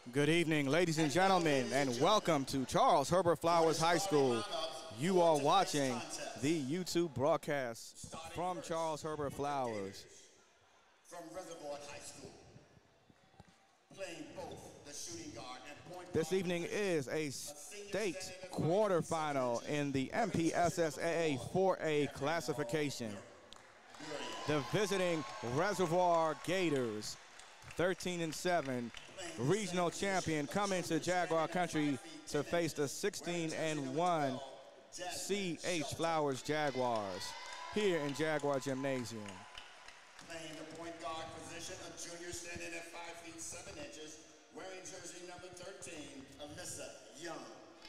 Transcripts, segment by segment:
Good evening, ladies and gentlemen, and welcome to Charles Herbert Flowers High School. You are watching the YouTube broadcast from Charles Herbert Flowers. From Reservoir High School, playing both the shooting guard and point guard. This evening is a state quarterfinal in the MPSSAA 4A classification. The visiting Reservoir Gators, 13-7, regional champion, coming to Jaguar country to face the 16-1 C.H. Flowers Jaguars here in Jaguar Gymnasium. Playing the point guard position, a junior standing at 5 feet 7 inches, wearing jersey number 13, Alyssa Young.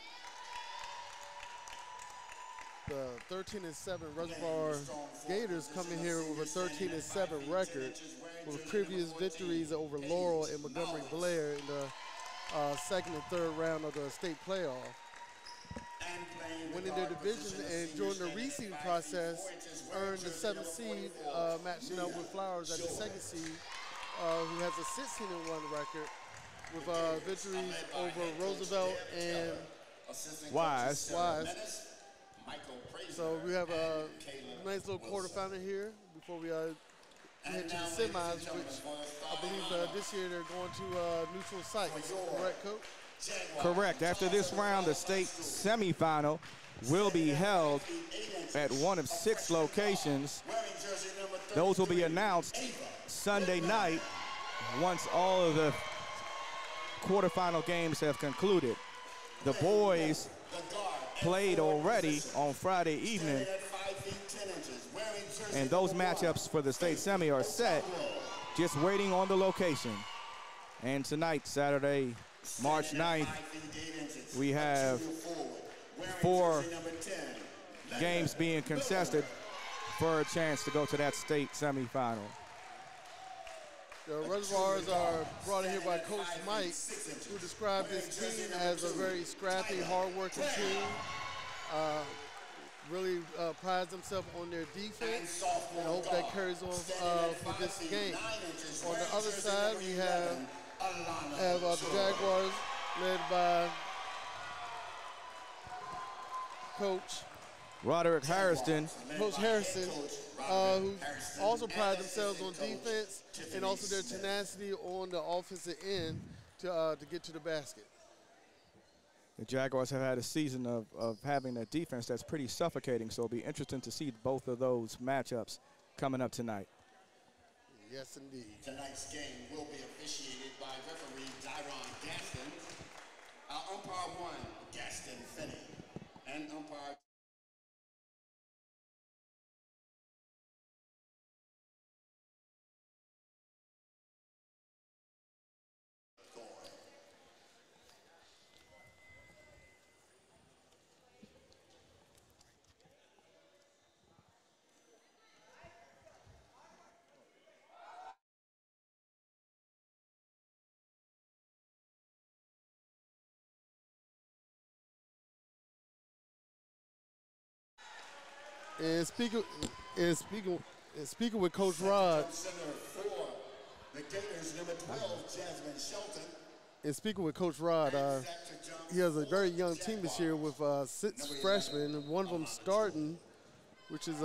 The 13-7 Reservoir Gators coming here with a 13-7 record, with previous victories over Laurel and Montgomery Blair in the second and third round of the state playoff. Winning their division and during the reseeding process, earned the 7th seed, matching up with Flowers at the 2nd seed, who has a 16-1 record with victories over Roosevelt and Wise. So we have a nice little quarterfinal here before we head to the semis, which I believe this year they're going to neutral sites. Correct, Coach? Correct. After this round, the state semifinal will be held at one of 6 locations. Those will be announced Sunday night once all of the quarterfinal games have concluded. The boys played already on Friday evening, and those matchups for the state semi are set, just waiting on the location. And tonight, Saturday, March 9th, we have 4 games being contested for a chance to go to that state semifinal. The Reservoirs are brought in here by Coach Mike, who described his team as a very scrappy, hard-working team. Really prides themselves on their defense, and I hope that carries on for this game. On the other side, we have the Jaguars led by Coach Roderick Harrison. Coach Harrison, who also pride themselves on defense and also their tenacity on the offensive end to get to the basket. The Jaguars have had a season of having a defense that's pretty suffocating, so it'll be interesting to see both of those matchups coming up tonight. Yes, indeed. Tonight's game will be officiated by referee Dyron Gaston. Umpire 1, Gaston Finney, and umpire And speaking with Coach Rod. The Gators, number 12, Jasmine Shelton. And speaking with Coach Rod, he has a very young team this year with 6 freshmen. One of them starting, which is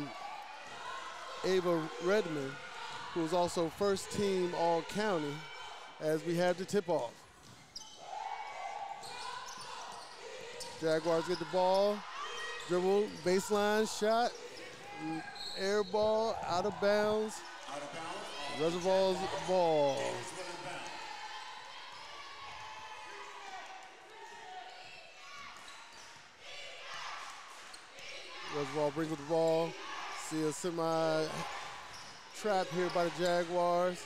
Ava Redmond, who is also first team All-County, as we have the tip-off. Jaguars get the ball. Dribble, baseline shot, air ball, out of bounds. Reservoir's ball. Reservoir brings up the ball. See a semi-trap here by the Jaguars.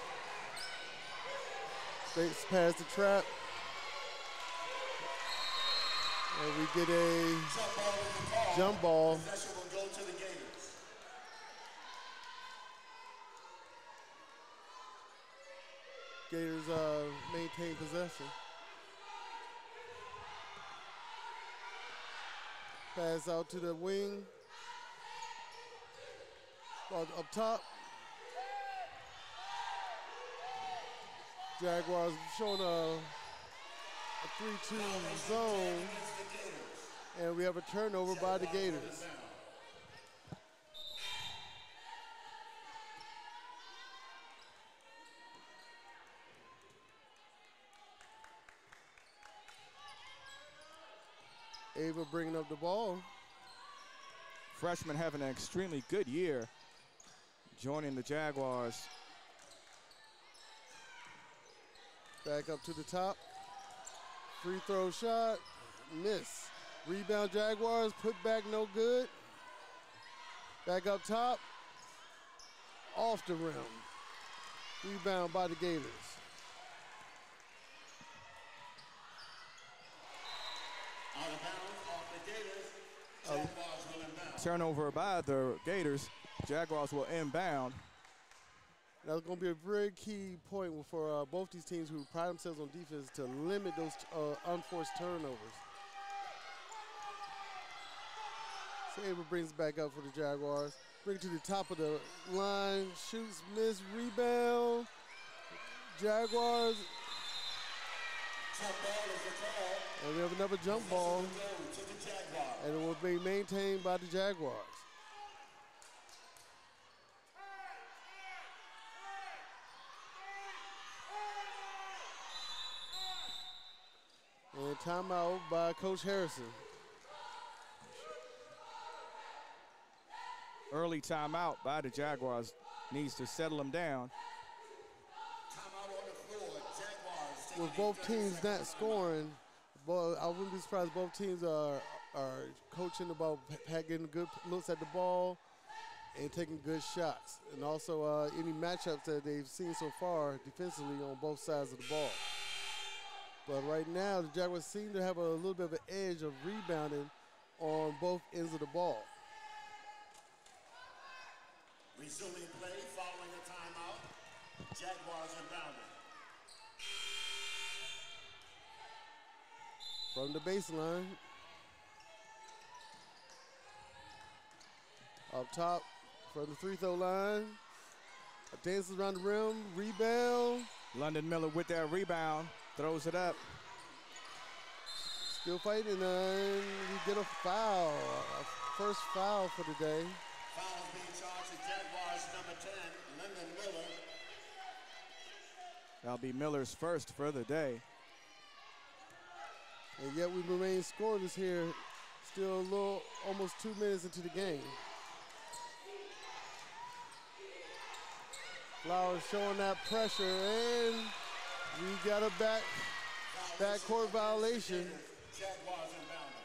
Fakes past the trap. And we get a jump ball. Gators maintain possession. Pass out to the wing. Ball up top. Jaguars showing a 3-2 zone, and we have a turnover by the Gators. Ava bringing up the ball. Freshman having an extremely good year, joining the Jaguars. Back up to the top. Free throw shot, miss. Rebound Jaguars, put back no good. Back up top, off the rim. Rebound by the Gators. Out of bounds off the Gators. Jaguars will inbound. Turnover by the Gators. Jaguars will inbound. That's going to be a very key point for both these teams who pride themselves on defense to limit those unforced turnovers. Saber brings it back up for the Jaguars. Bring it to the top of the line. Shoots, miss, rebound. Jaguars. Jump ball is the call. And we have another jump ball. To the Jaguars. And it will be maintained by the Jaguars. And timeout by Coach Harrison. Early timeout by the Jaguars. Needs to settle them down. Timeout on the floor. Jaguars With both teams not scoring, but I wouldn't be surprised both teams are coaching about getting good looks at the ball and taking good shots. And also any matchups that they've seen so far defensively on both sides of the ball. But right now, the Jaguars seem to have a little bit of an edge of rebounding on both ends of the ball. resuming play following a timeout. Jaguars inbounding. From the baseline. Up top from the free throw line. Dances around the rim, rebound. London Miller with that rebound, throws it up. Still fighting, and we get a foul. First foul for the day. Fouls being charged to Jaguars number 10, London Miller. That'll be Miller's first for the day. And yet we remain scoreless here. Still a little, almost 2 minutes into the game. Flowers showing that pressure, and we got a backcourt violation. Jaguars inbounding.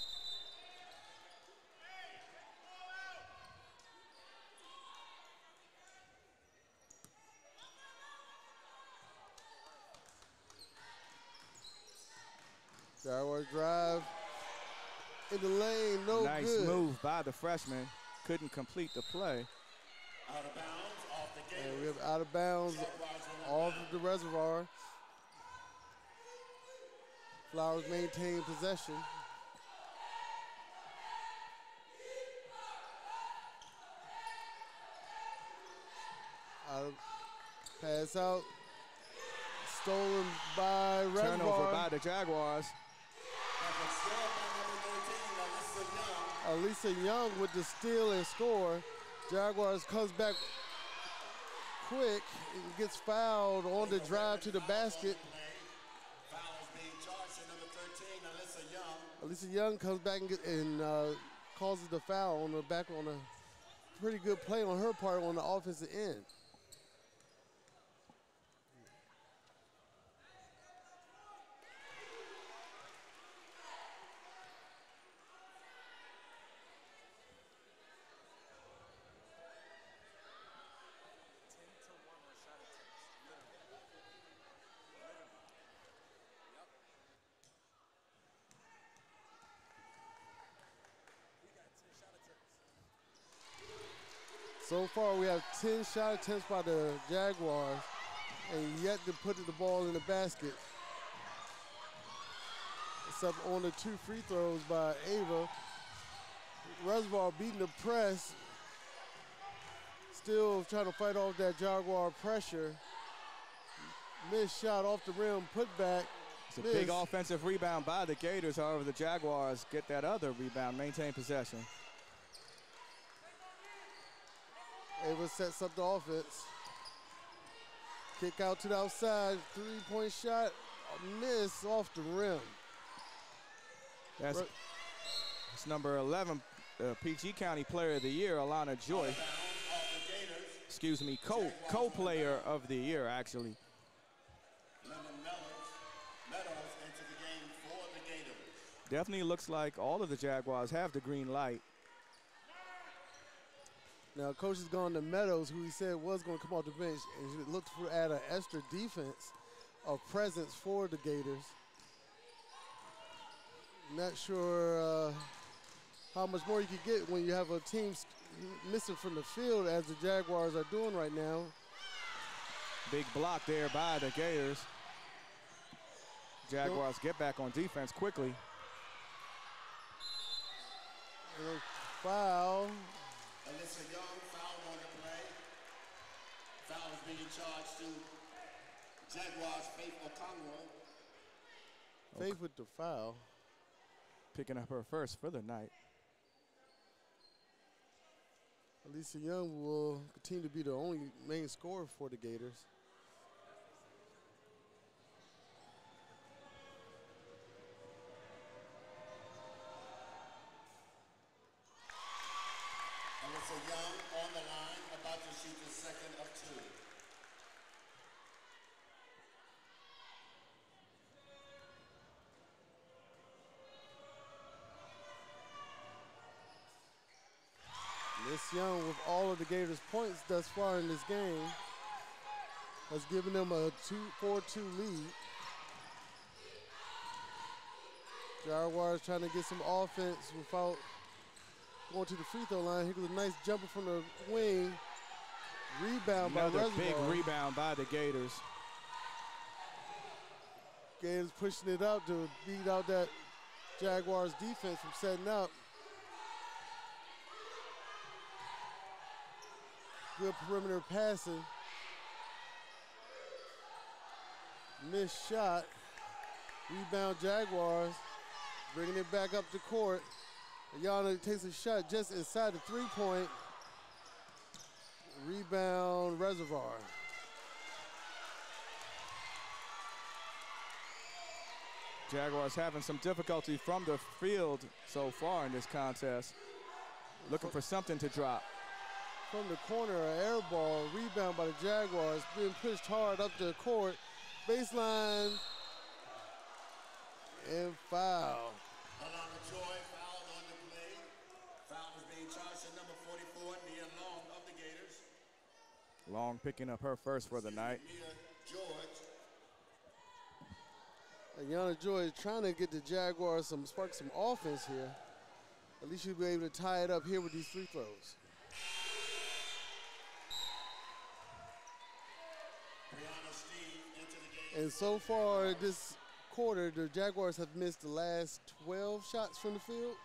Jaguars drive in the lane, no Nice good. move by the freshman. Couldn't complete the play. Out of bounds, off the gate. And we have out of bounds off of the Reservoir. Flowers maintain possession. Pass out. Stolen by Reservoir. Turnover by the Jaguars. Alisa Young with the steal and score. Jaguars comes back quick and gets fouled on the drive to the basket. Fouls being charged to number 13, Alyssa Young. Alisa Young comes back and causes the foul on the back on a pretty good play on her part on the offensive end. So far, we have 10 shot attempts by the Jaguars, and yet to put the ball in the basket. Except on the 2 free throws by Ava. Reservoir beating the press. Still trying to fight off that Jaguar pressure. Missed shot off the rim, put back. It's a big offensive rebound by the Gators. However, the Jaguars get that other rebound, maintain possession. Ava sets up the offense. Kick out to the outside, three-point shot, miss off the rim. That's number 11, PG County Player of the Year, Alana Joy. Excuse me, co-player of the year, actually. Definitely looks like all of the Jaguars have the green light. Now, coach has gone to Meadows, who he said was going to come off the bench, and he looked for add an extra defense of presence for the Gators. Not sure how much more you could get when you have a team missing from the field, as the Jaguars are doing right now. Big block there by the Gators. Jaguars get back on defense quickly. Foul. Alyssa Young foul on the play. Foul is being charged to Jaguars' Faith Okongwu. Faith with the foul. Picking up her first for the night. Alyssa Young will continue to be the only main scorer for the Gators. Alyssa Young on the line, about to shoot the second of two. Miss Young, with all of the Gators' points thus far in this game, has given them a 4-2 lead. Jaguars trying to get some offense without going to the free throw line. Here goes a nice jumper from the wing. Rebound by Reservoir. Another big rebound by the Gators. Gators pushing it up to beat out that Jaguars defense from setting up. Good perimeter passing. Missed shot. Rebound Jaguars. Bringing it back up the court. Ayana takes a shot just inside the three-point. Rebound Reservoir. Jaguars having some difficulty from the field so far in this contest. Looking for something to drop. From the corner, an air ball, rebound by the Jaguars, being pushed hard up the court. Baseline, and foul. Alana Joy fouled on the play. Foul is being charged to number 44, Nia Long of the Gators. Long picking up her first for the night. Nia George. Ayana Joy is trying to get the Jaguars spark some offense here. At least she'll be able to tie it up here with these free throws. And so far this quarter, the Jaguars have missed the last 12 shots from the field,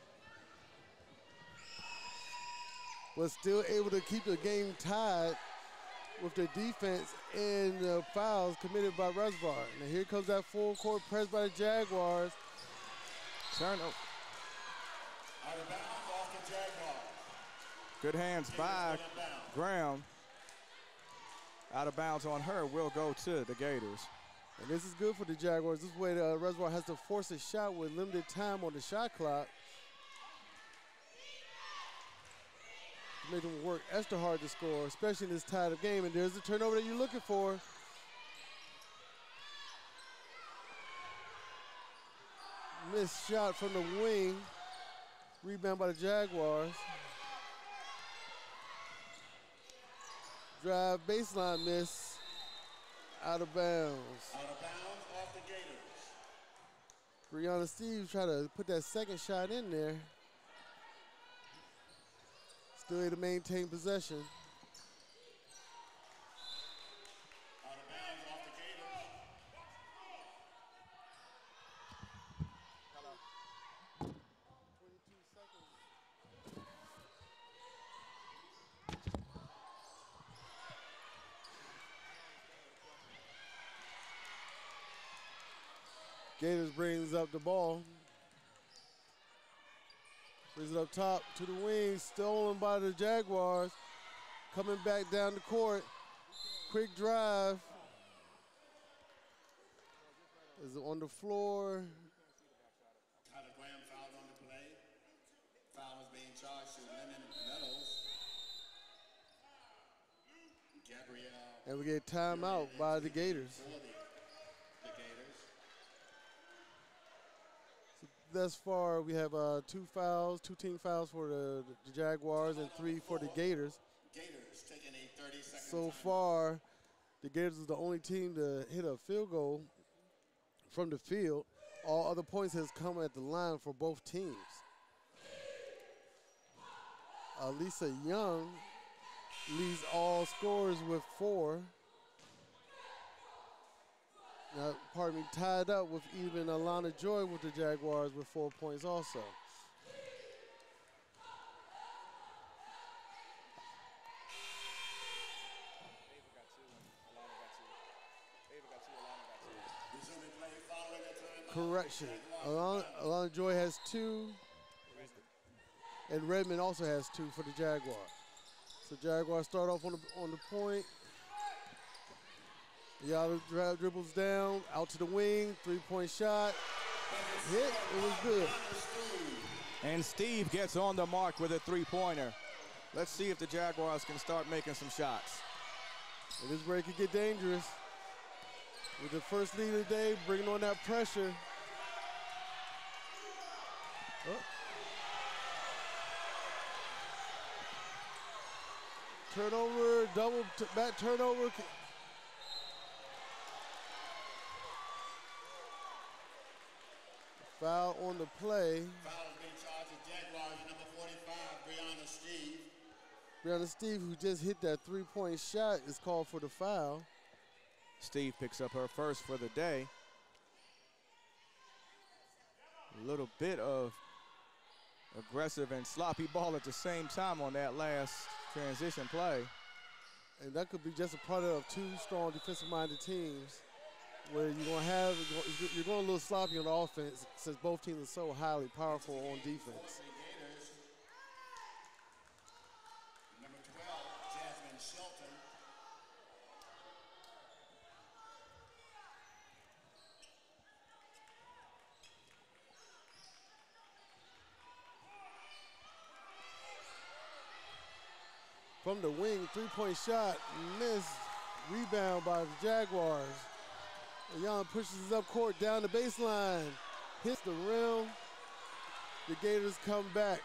but still able to keep the game tied with their defense and the fouls committed by Reservoir. Now here comes that full court press by the Jaguars. Turn up. Out of bounds off the Jaguars. Good hands by Graham. Out of bounds on her will go to the Gators. And this is good for the Jaguars. This way the Reservoir has to force a shot with limited time on the shot clock. Make them work extra hard to score, especially in this tied up game. And there's the turnover that you're looking for. Missed shot from the wing. Rebound by the Jaguars. Drive baseline miss. Out of bounds. Out of bounds off the Gators. Brianna Steves try to put that second shot in there. Still able to maintain possession. Out of bounds off the Gators. 22 seconds. Gators brings up the ball. Brings it up top to the wing. Stolen by the Jaguars. Coming back down the court. Quick drive. Is on the floor. Tyler Graham fouled on the play. Foul is being charged to Lennon Meadows. Gabrielle. And we get timeout by the Gators. The Gators. So thus far, we have two team fouls for the Jaguars and 3 for the Gators. Gators taking a 30-second So far, the Gators is the only team to hit a field goal from the field. All other points has come at the line for both teams. Lisa Young leads all scorers with 4. Now, tied up with even Alana Joy with the Jaguars with 4 points also. Correction. Alana Joy has 2. And Redmond also has 2 for the Jaguars. So Jaguars start off on the point. Yala dribbles down, out to the wing, 3-point shot. Hit, it was good. And Steve gets on the mark with a 3-pointer. Let's see if the Jaguars can start making some shots. And this is where it could get dangerous. With the first lead of the day, bringing on that pressure. Oh. Turnover, back turnover. Foul on the play. Foul is being charged to Jaguars, number 45, Brianna Steve. Brianna Steve, who just hit that 3-point shot, is called for the foul. Steve picks up her first for the day. A little bit of aggressive and sloppy ball at the same time on that last transition play. And that could be just a product of 2 strong defensive-minded teams where you're going a little sloppy on the offense since both teams are so highly powerful on defense. Number 12, Jasmine Shelton. From the wing, 3-point shot, missed. Rebound by the Jaguars. Young pushes up court down the baseline, hits the rim. The Gators come back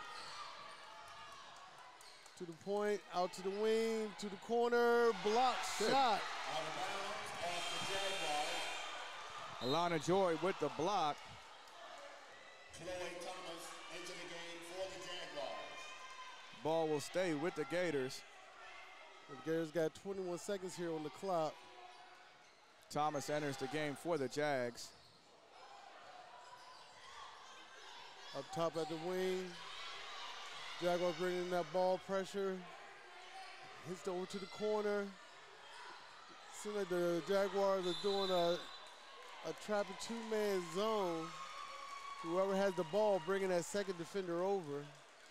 to the point, out to the wing, to the corner, block shot. Out of bounds off the Jaguars. Alana Joy with the block. Chloe Thomas into the game for the Jaguars. Ball will stay with the Gators. The Gators got 21 seconds here on the clock. Thomas enters the game for the Jags. Up top at the wing. Jaguars bringing that ball pressure. Hits over to the corner. Seems like the Jaguars are doing a trap and 2-man zone. Whoever has the ball bringing that second defender over.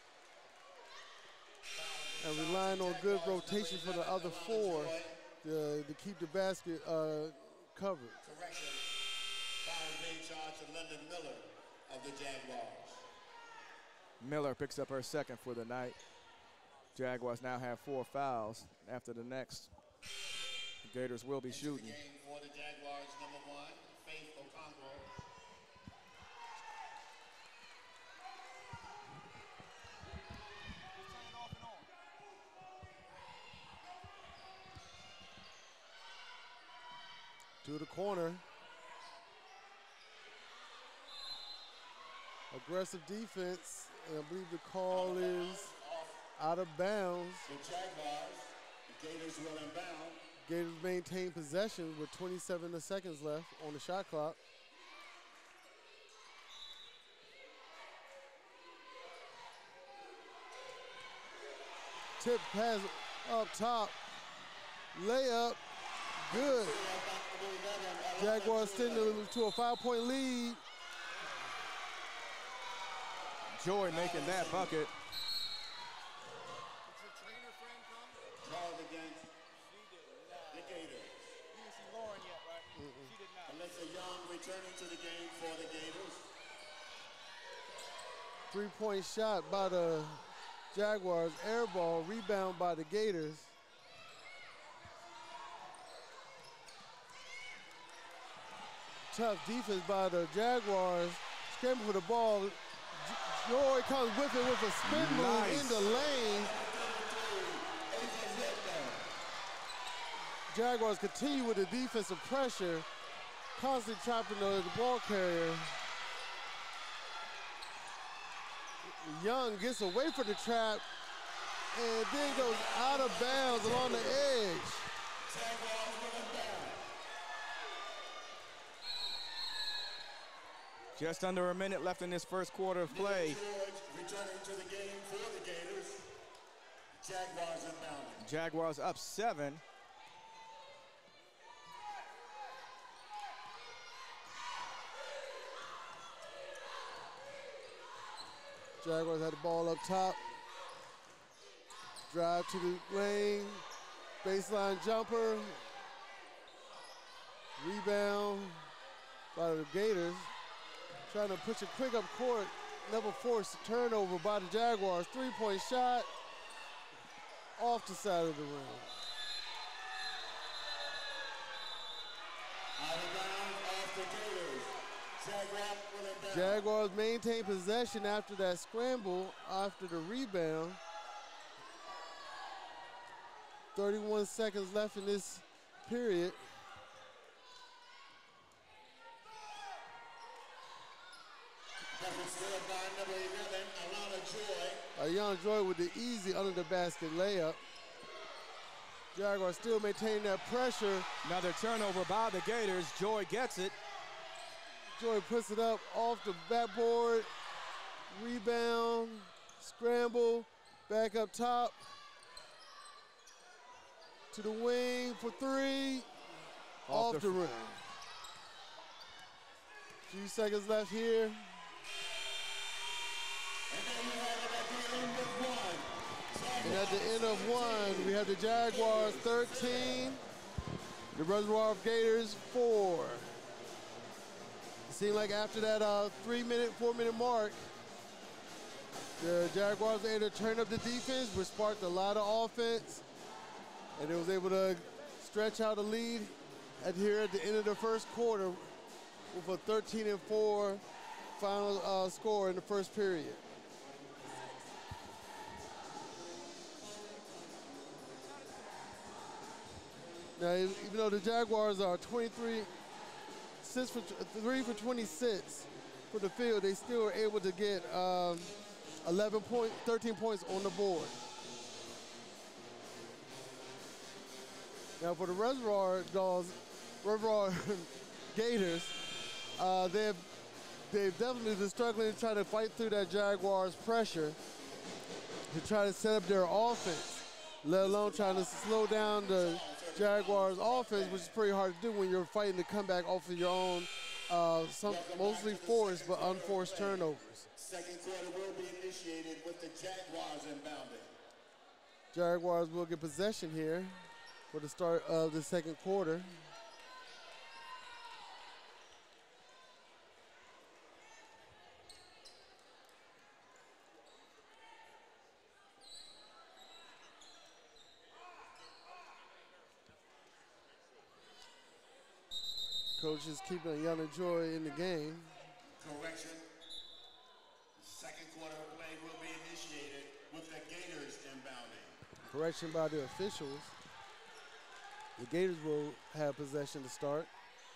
And relying on good rotation for the other 4 to keep the basket covered. Correction. Foul is being charged to London Miller of the Jaguars. Miller picks up her second for the night. Jaguars now have 4 fouls. After the next, the Gators will be shooting. Game for the Jaguars, number 1, Faith Okonkwo. To the corner. Aggressive defense, and I believe the call is out of bounds. The Jaguars, the Gators will inbound. Gators maintain possession with 27 seconds left on the shot clock. Tip pass up top, layup, good. Jaguars extending to a 5-point lead. Joy making that bucket. Called against the Gators. You didn't see Lauren yet, right? She did not. Alyssa Young returning to the game for the Gators. 3-point shot by the Jaguars. Air ball, rebound by the Gators. Tough defense by the Jaguars. Scramble for the ball. Joy comes with it with a spin move in the lane. Jaguars continue with the defensive pressure, constantly trapping the ball carrier. Young gets away from the trap and then goes out of bounds along the edge. Just under a minute left in this first quarter of play. Returning to the game for the Gators. Jaguars inbounding. Jaguars up 7. Jaguars had the ball up top. Drive to the lane. Baseline jumper. Rebound by the Gators. Trying to push a quick up court. Never forced a turnover by the Jaguars. 3-point shot off the side of the rim. Out of bounds off the Gators. Jaguars maintain possession after that scramble, after the rebound. 31 seconds left in this period. Still by number 11, Young Joy with the easy under the basket layup. Jaguars still maintaining that pressure. Another turnover by the Gators. Joy gets it. Joy puts it up off the backboard. Rebound, scramble, back up top. To the wing for three. Off the rim. Few seconds left here. And at the end of one, we have the Jaguars 13, the Reservoir Gators 4. It seemed like after that 4-minute mark, the Jaguars were able to turn up the defense, which sparked a lot of offense, and it was able to stretch out a lead here at the end of the first quarter with a 13-4 final score in the first period. Now, even though the Jaguars are 3 for 26 for the field, they still are able to get 13 points on the board. Now, for the Reservoir Gators, they've definitely been struggling to try to fight through that Jaguars pressure to try to set up their offense, let alone trying to slow down the Jaguars offense, which is pretty hard to do when you're fighting to come back off of your own, mostly forced but unforced turnovers. Second quarter will be initiated with the Jaguars inbounding. Jaguars will get possession here for the start of the second quarter. Coach is keeping Young and Joy in the game. Correction. Second quarter of play will be initiated with the Gators inbounding. Correction by the officials. The Gators will have possession to start.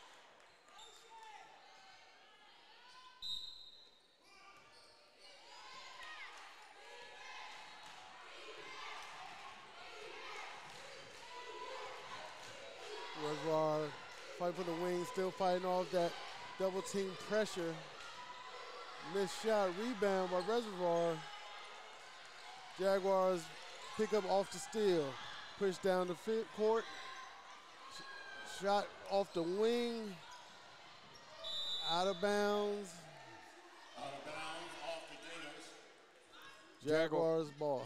Reservoir fight for the wing, still fighting off that double team pressure. Missed shot, rebound by Reservoir. Jaguars pick up off the steal. Push down the court. Shot off the wing. Out of bounds. Out of bounds off the Gators. Jaguars ball.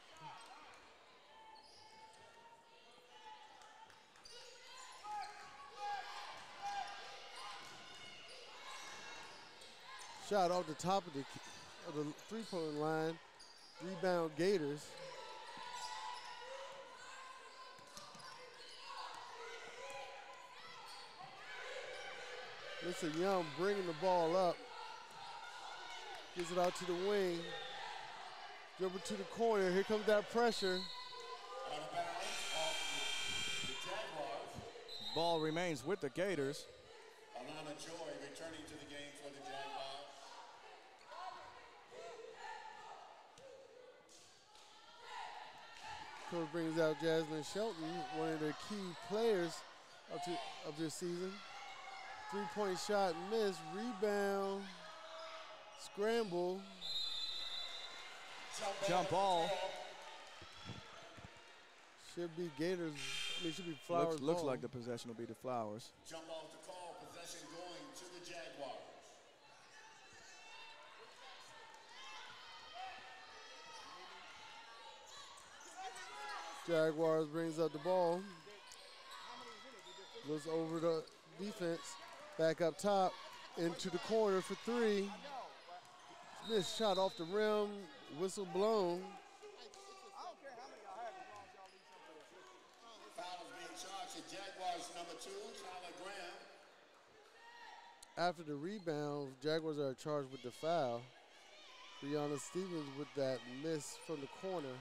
Shot off the top of the three-point line. Rebound Gators. Mr. Young bringing the ball up. Gives it out to the wing. Dribble to the corner. Here comes that pressure. Out of bounds off the Jaguars. Ball remains with the Gators. Alana Joy returning to the game for the Jaguars. Coach brings out Jasmine Shelton, one of the key players of this season. Three-point shot missed, rebound, scramble. Jump ball. Should be Gators, should be Flowers. Looks ball. like the possession will be the Flowers. Jump off the call, possession going to the Jaguars. Jaguars brings up the ball. Looks over the defense. Back up top. Into the corner for three. Smith shot off the rim. Whistle blown. Foul is being charged to Jaguars number 2, Tyler Graham. After the rebound, Jaguars are charged with the foul. Brianna Stevens with that miss from the corner.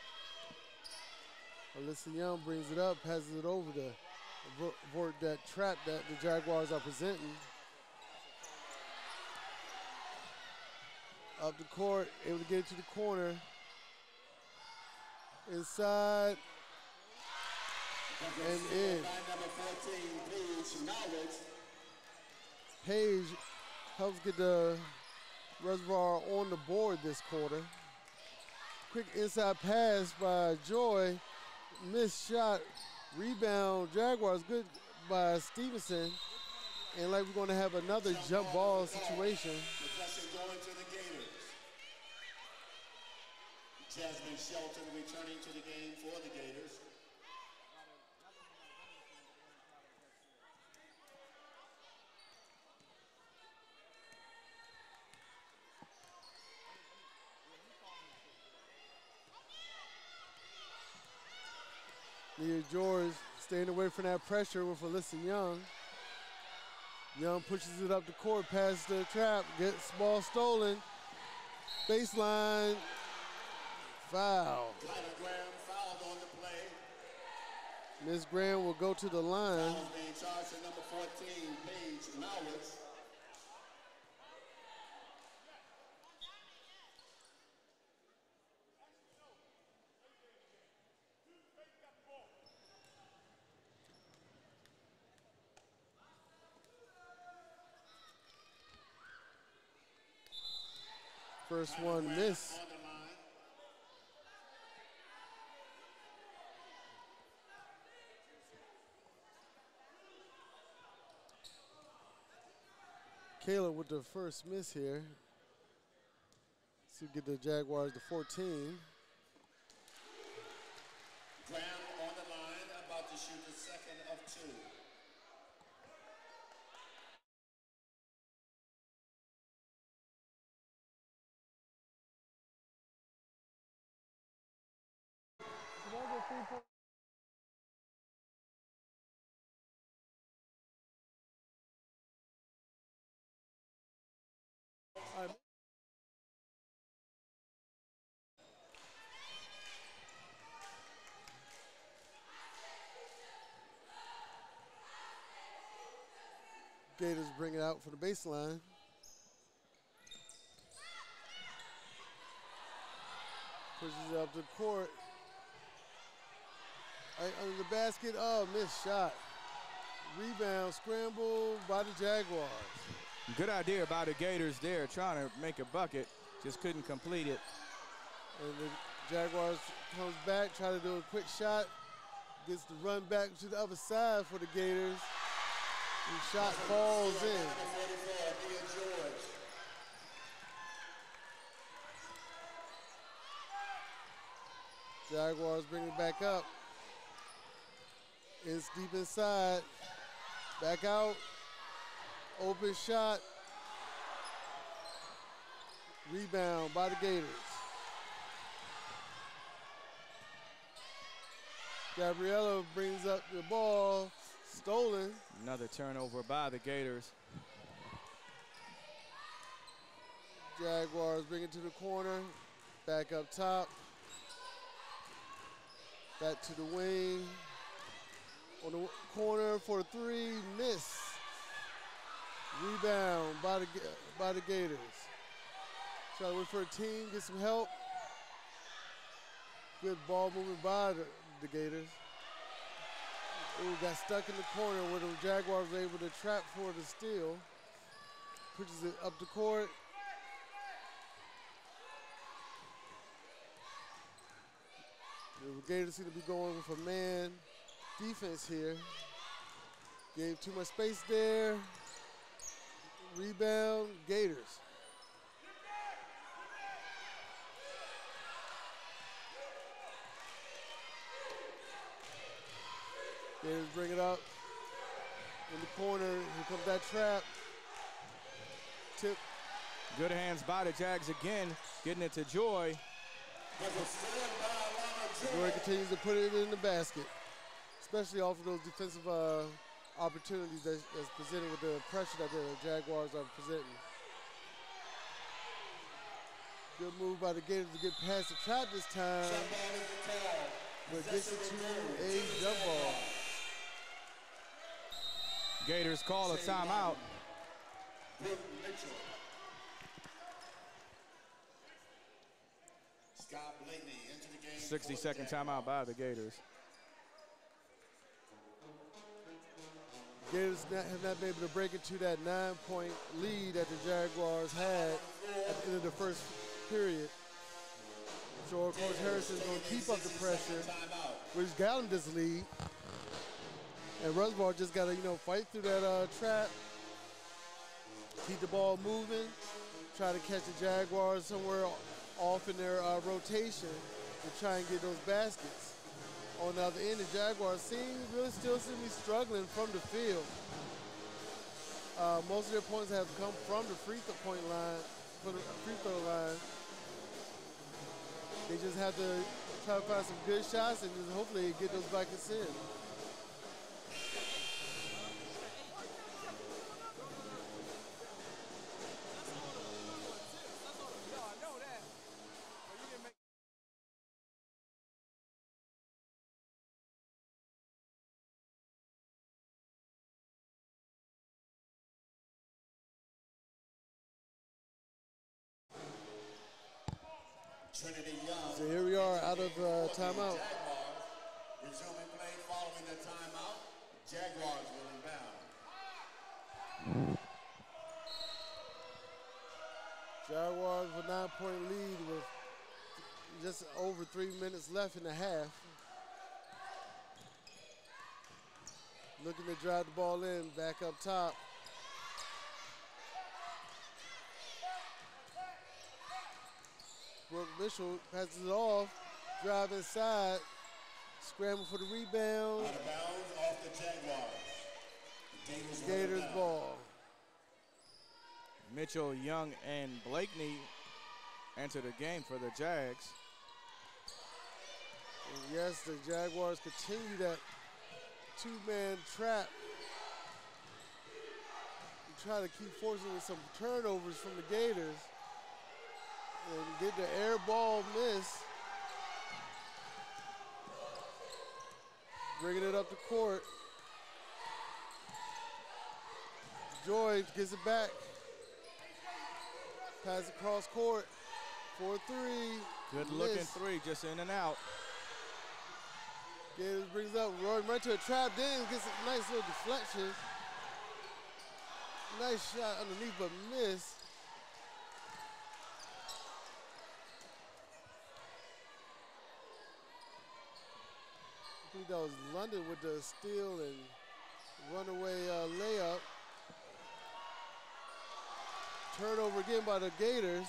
Alyssa Young brings it up, passes it over to avoid that trap that the Jaguars are presenting. Up the court, able to get it to the corner. Inside. And in. Number 14, Paige Knowledge. Paige helps get the Reservoir on the board this quarter. Quick inside pass by Joy. Missed shot. Rebound. Jaguars good by Stevenson. And like we're going to have another jump ball situation. Possession going to the Gators. Jasmine Shelton returning to the game for the Gators. Nia George staying away from that pressure with Alyssa Young. Young pushes it up the court, past the trap, gets ball stolen. Baseline, foul. Tyler Graham fouled on the play. Ms. Graham will go to the line. Foul is being charged to number 14, Paige Knowledge. First one missed. On the line. Kayla with the first miss here. So get the Jaguars to 14. Graham on the line, about to shoot the second of 2. Gators bring it out for the baseline. Pushes it up the court. Right under the basket. Oh, missed shot. Rebound, scramble by the Jaguars. Good idea by the Gators there, trying to make a bucket. Just couldn't complete it. And the Jaguars comes back, try to do a quick shot. Gets the run back to the other side for the Gators. The shot falls in. Jaguars bring it back up. It's deep inside. Back out. Open shot. Rebound by the Gators. Gabriella brings up the ball. Stolen. Another turnover by the Gators. Jaguars bring it to the corner. Back up top. Back to the wing. On the corner for three. Miss. Rebound by the Gators. Try to wait for a team, get some help. Good ball movement by the Gators. Ooh, got stuck in the corner where the Jaguars were able to trap for the steal. Pushes it up the court. The Gators seem to be going with a man defense here. Gave too much space there. Rebound, Gators. Gators bring it up in the corner. Here comes that trap. Tip. Good hands by the Jags again, getting it to Joy. Joy continues to put it in the basket, especially off of those defensive opportunities that's presented with the pressure that the Jaguars are presenting. Good move by the Gators to get past the trap this time, but gets it to a jump ball. Gators call a timeout. 60-second timeout by the Gators. Gators have not been able to break into that 9-point lead that the Jaguars had at the end of the first period. So, Coach Harrison's going to keep up the pressure, which got him this lead. And Reservoir just got to, fight through that trap, keep the ball moving, try to catch the Jaguars somewhere off in their rotation to try and get those baskets. On the other end, the Jaguars still seem to be struggling from the field. Most of their points have come from the free throw line. They just have to try to find some good shots and just hopefully get those buckets in. So here we are out of timeout. Resuming play following the timeout. Jaguars will inbound. Jaguars with a 9-point lead with just over 3 minutes left in the half. Looking to drive the ball in, back up top. Brooke Mitchell passes it off, drive inside, scramble for the rebound. Out of bounds off the Jaguars. Gators ball. Mitchell, Young, and Blakeney enter the game for the Jags. And yes, the Jaguars continue that two-man trap. They try to keep forcing some turnovers from the Gators. And get the air ball miss. Bringing it up the court. Joy gets it back. Pass across court. 4-3. Good looking three, just in and out. Gators brings up, Roy right to a trap, then gets a nice little deflection. Nice shot underneath, but miss. I think that was London with the steal, and Runaway layup. Turnover again by the Gators.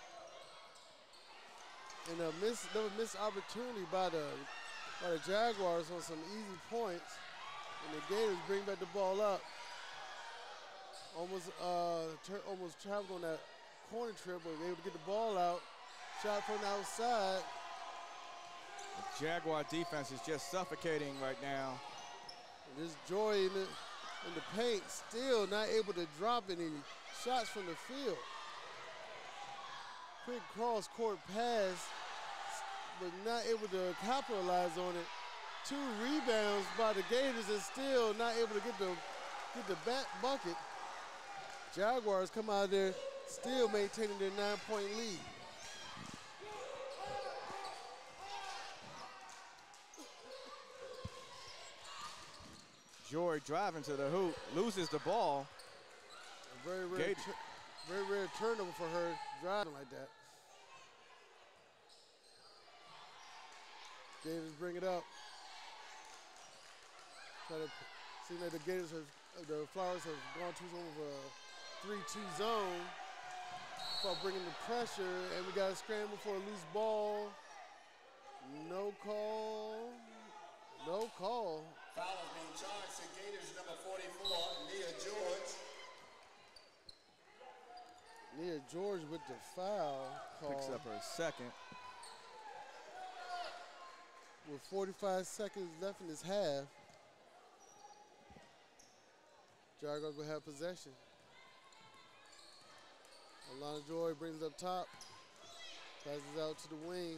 And another missed opportunity by the Jaguars on some easy points. And the Gators bring back the ball up. Almost traveled on that corner trip, but able to get the ball out. Shot from the outside. The Jaguar defense is just suffocating right now. And there's Joy in the paint, still not able to drop any shots from the field. Quick cross-court pass, but not able to capitalize on it. 2 rebounds by the Gators and still not able to get the back bucket. Jaguars come out there still maintaining their 9-point lead. Joy driving to the hoop, loses the ball. A very rare turnover for her driving like that. Gators bring it up. Seems like the the Flowers have gone to some of a 3-2 zone. Start bringing the pressure, and we got to scramble for a loose ball. No call. No call. Foul is being charged to Gators number 44, Nia George. Nia George with the foul call. Picks up her second. With 45 seconds left in this half, Jaguars will have possession. Alana Joy brings it up top, passes out to the wing.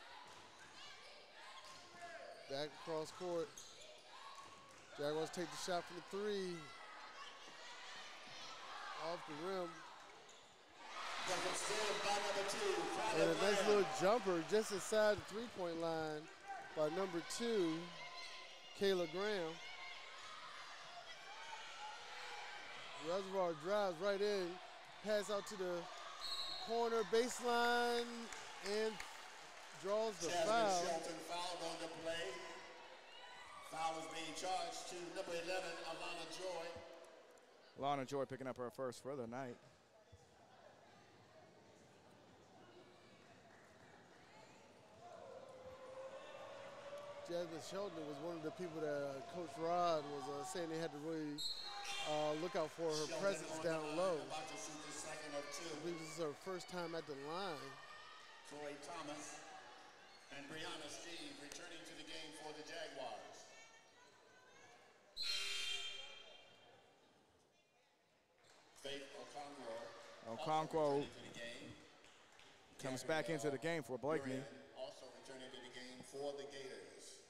Back across court. Jaguars take the shot from the 3. Off the rim. And a nice little jumper just inside the 3-point line by number 2, Kayla Graham. Reservoir drives right in, pass out to the corner baseline, and draws the foul. Shelton fouled on the play. Foul is being charged to number 11, Alana Joy. Alana Joy picking up her first for the night. Jasmine Shelton was one of the people that Coach Rod was saying they had to really look out for her presence down low. About to shoot the second of 2. I believe this is her first time at the line. Troy Thomas and Brianna Steve returning to the game for the Jaguars. Faith Okonkwo comes back into the game for Blakeney. Also returning to the game for the Gators.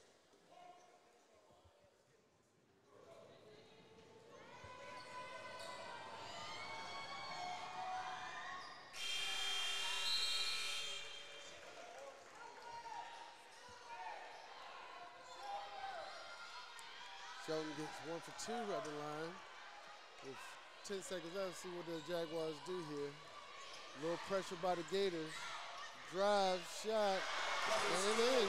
Shelton gets 1 for 2 at the line. With 10 seconds left, see what the Jaguars do here. A little pressure by the Gators. Drive, shot, and in.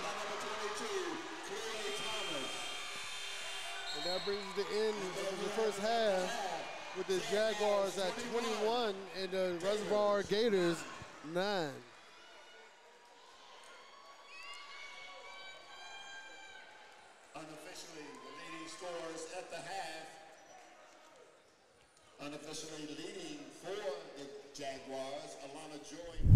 And that brings the end of the first half with the Jaguars at 21 and the Reservoir Gators 9. Unofficially, the leading scorers at the half. Unofficially leading for the Jaguars, Alana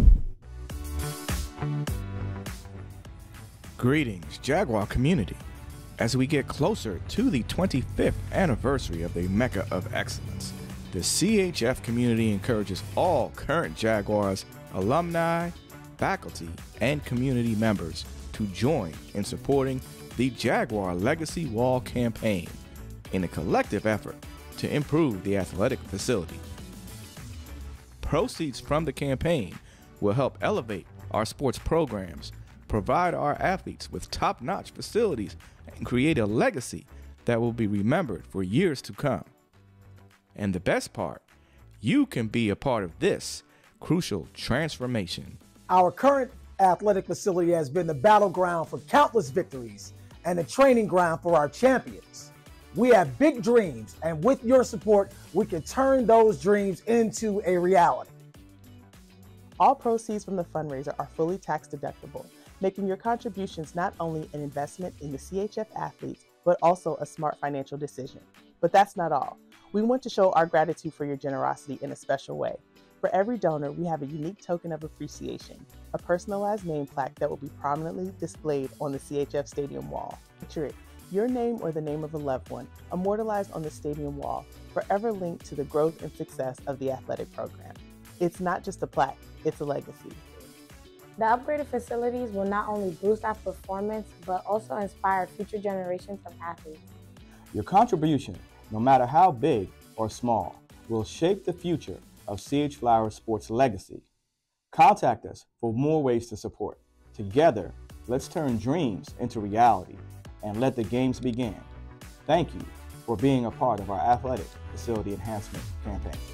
Joy. Greetings, Jaguar community. As we get closer to the 25th anniversary of the Mecca of Excellence, the CHF community encourages all current Jaguars, alumni, faculty, and community members to join in supporting the Jaguar Legacy Wall campaign in a collective effort to improve the athletic facility. Proceeds from the campaign will help elevate our sports programs, provide our athletes with top-notch facilities, and create a legacy that will be remembered for years to come. And the best part, you can be a part of this crucial transformation. Our current athletic facility has been the battleground for countless victories and a training ground for our champions. We have big dreams, and with your support, we can turn those dreams into a reality. All proceeds from the fundraiser are fully tax deductible, making your contributions not only an investment in the CHF athletes, but also a smart financial decision. But that's not all. We want to show our gratitude for your generosity in a special way. For every donor, we have a unique token of appreciation, a personalized name plaque that will be prominently displayed on the CHF stadium wall. Picture it, your name or the name of a loved one, immortalized on the stadium wall, forever linked to the growth and success of the athletic program. It's not just a plaque, it's a legacy. The upgraded facilities will not only boost our performance, but also inspire future generations of athletes. Your contribution, no matter how big or small, will shape the future of CH Flowers Sports legacy. Contact us for more ways to support. Together, let's turn dreams into reality and let the games begin. Thank you for being a part of our athletic facility enhancement campaign.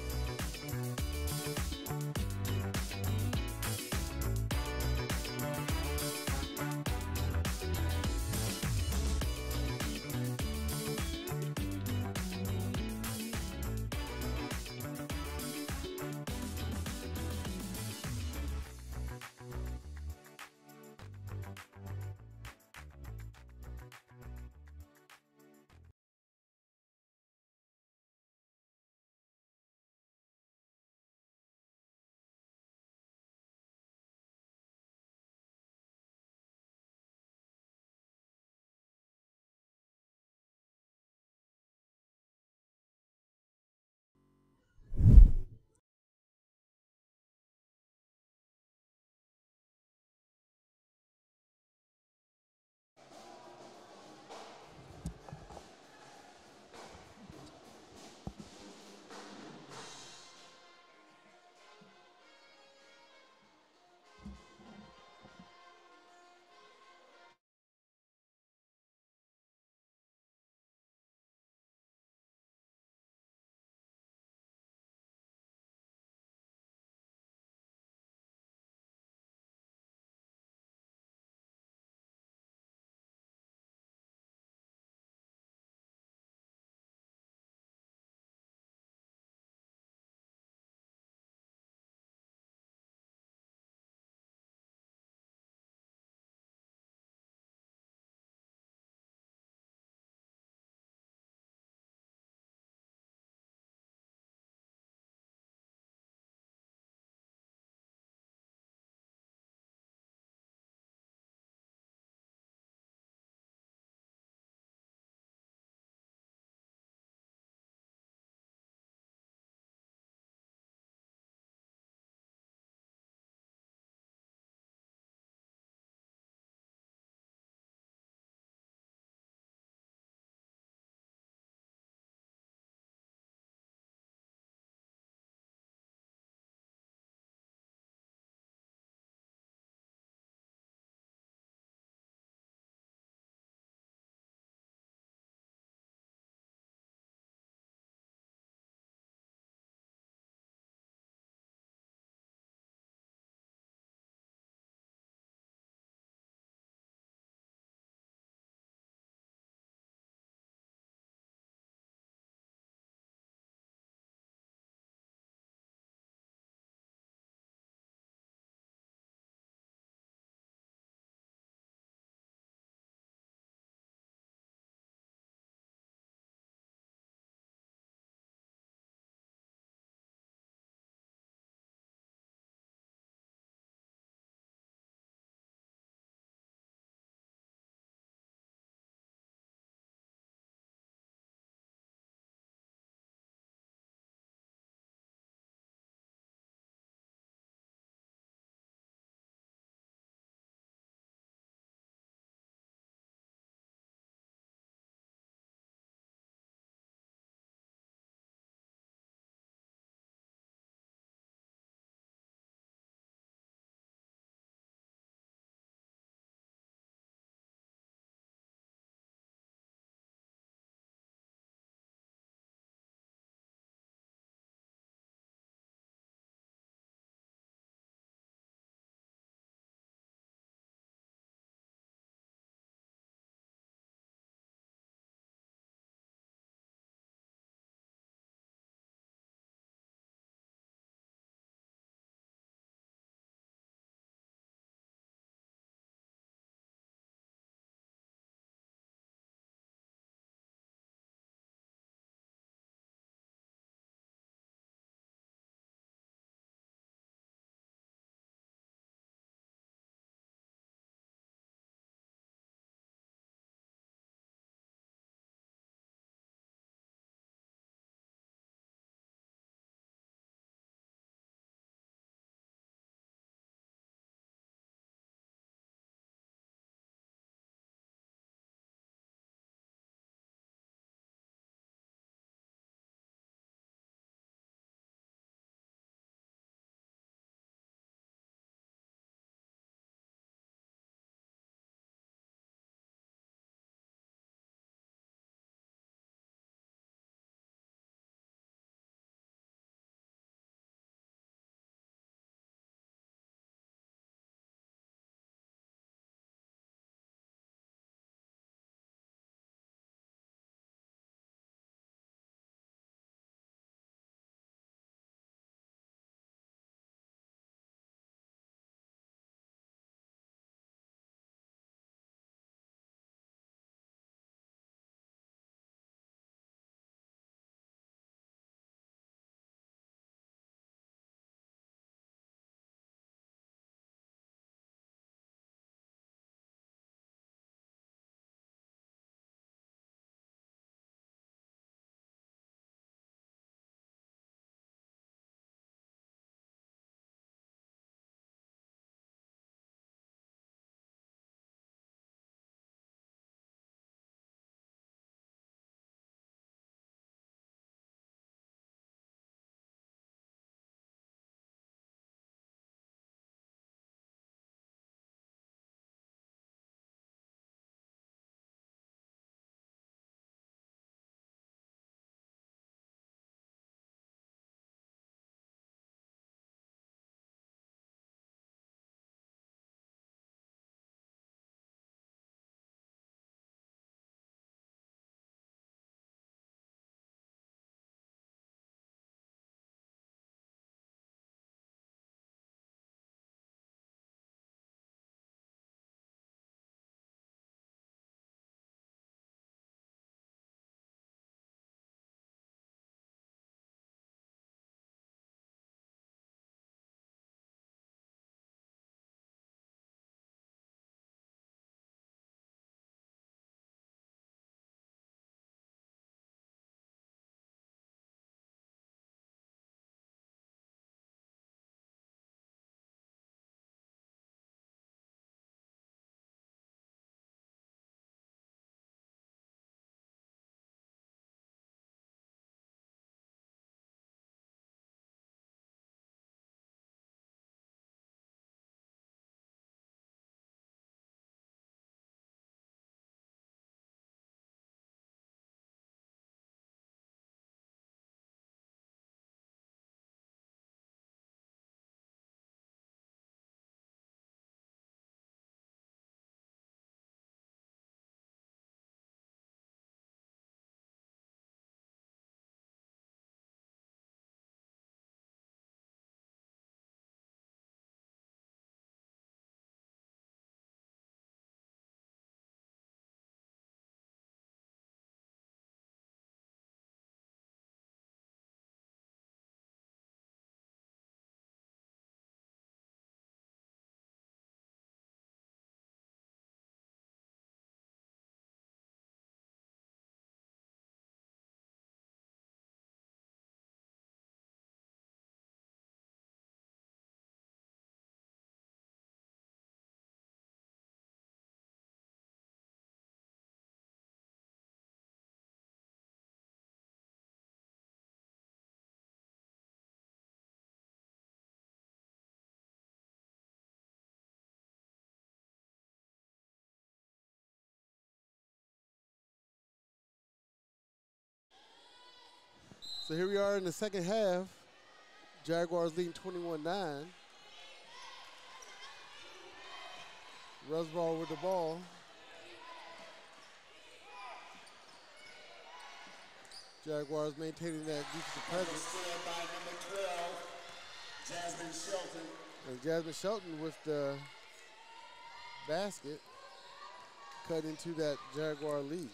So here we are in the second half. Jaguars leading 21-9. Reservoir with the ball. Jaguars maintaining that defensive presence. By number 12, Jasmine Shelton. And Jasmine Shelton with the basket cut into that Jaguar lead.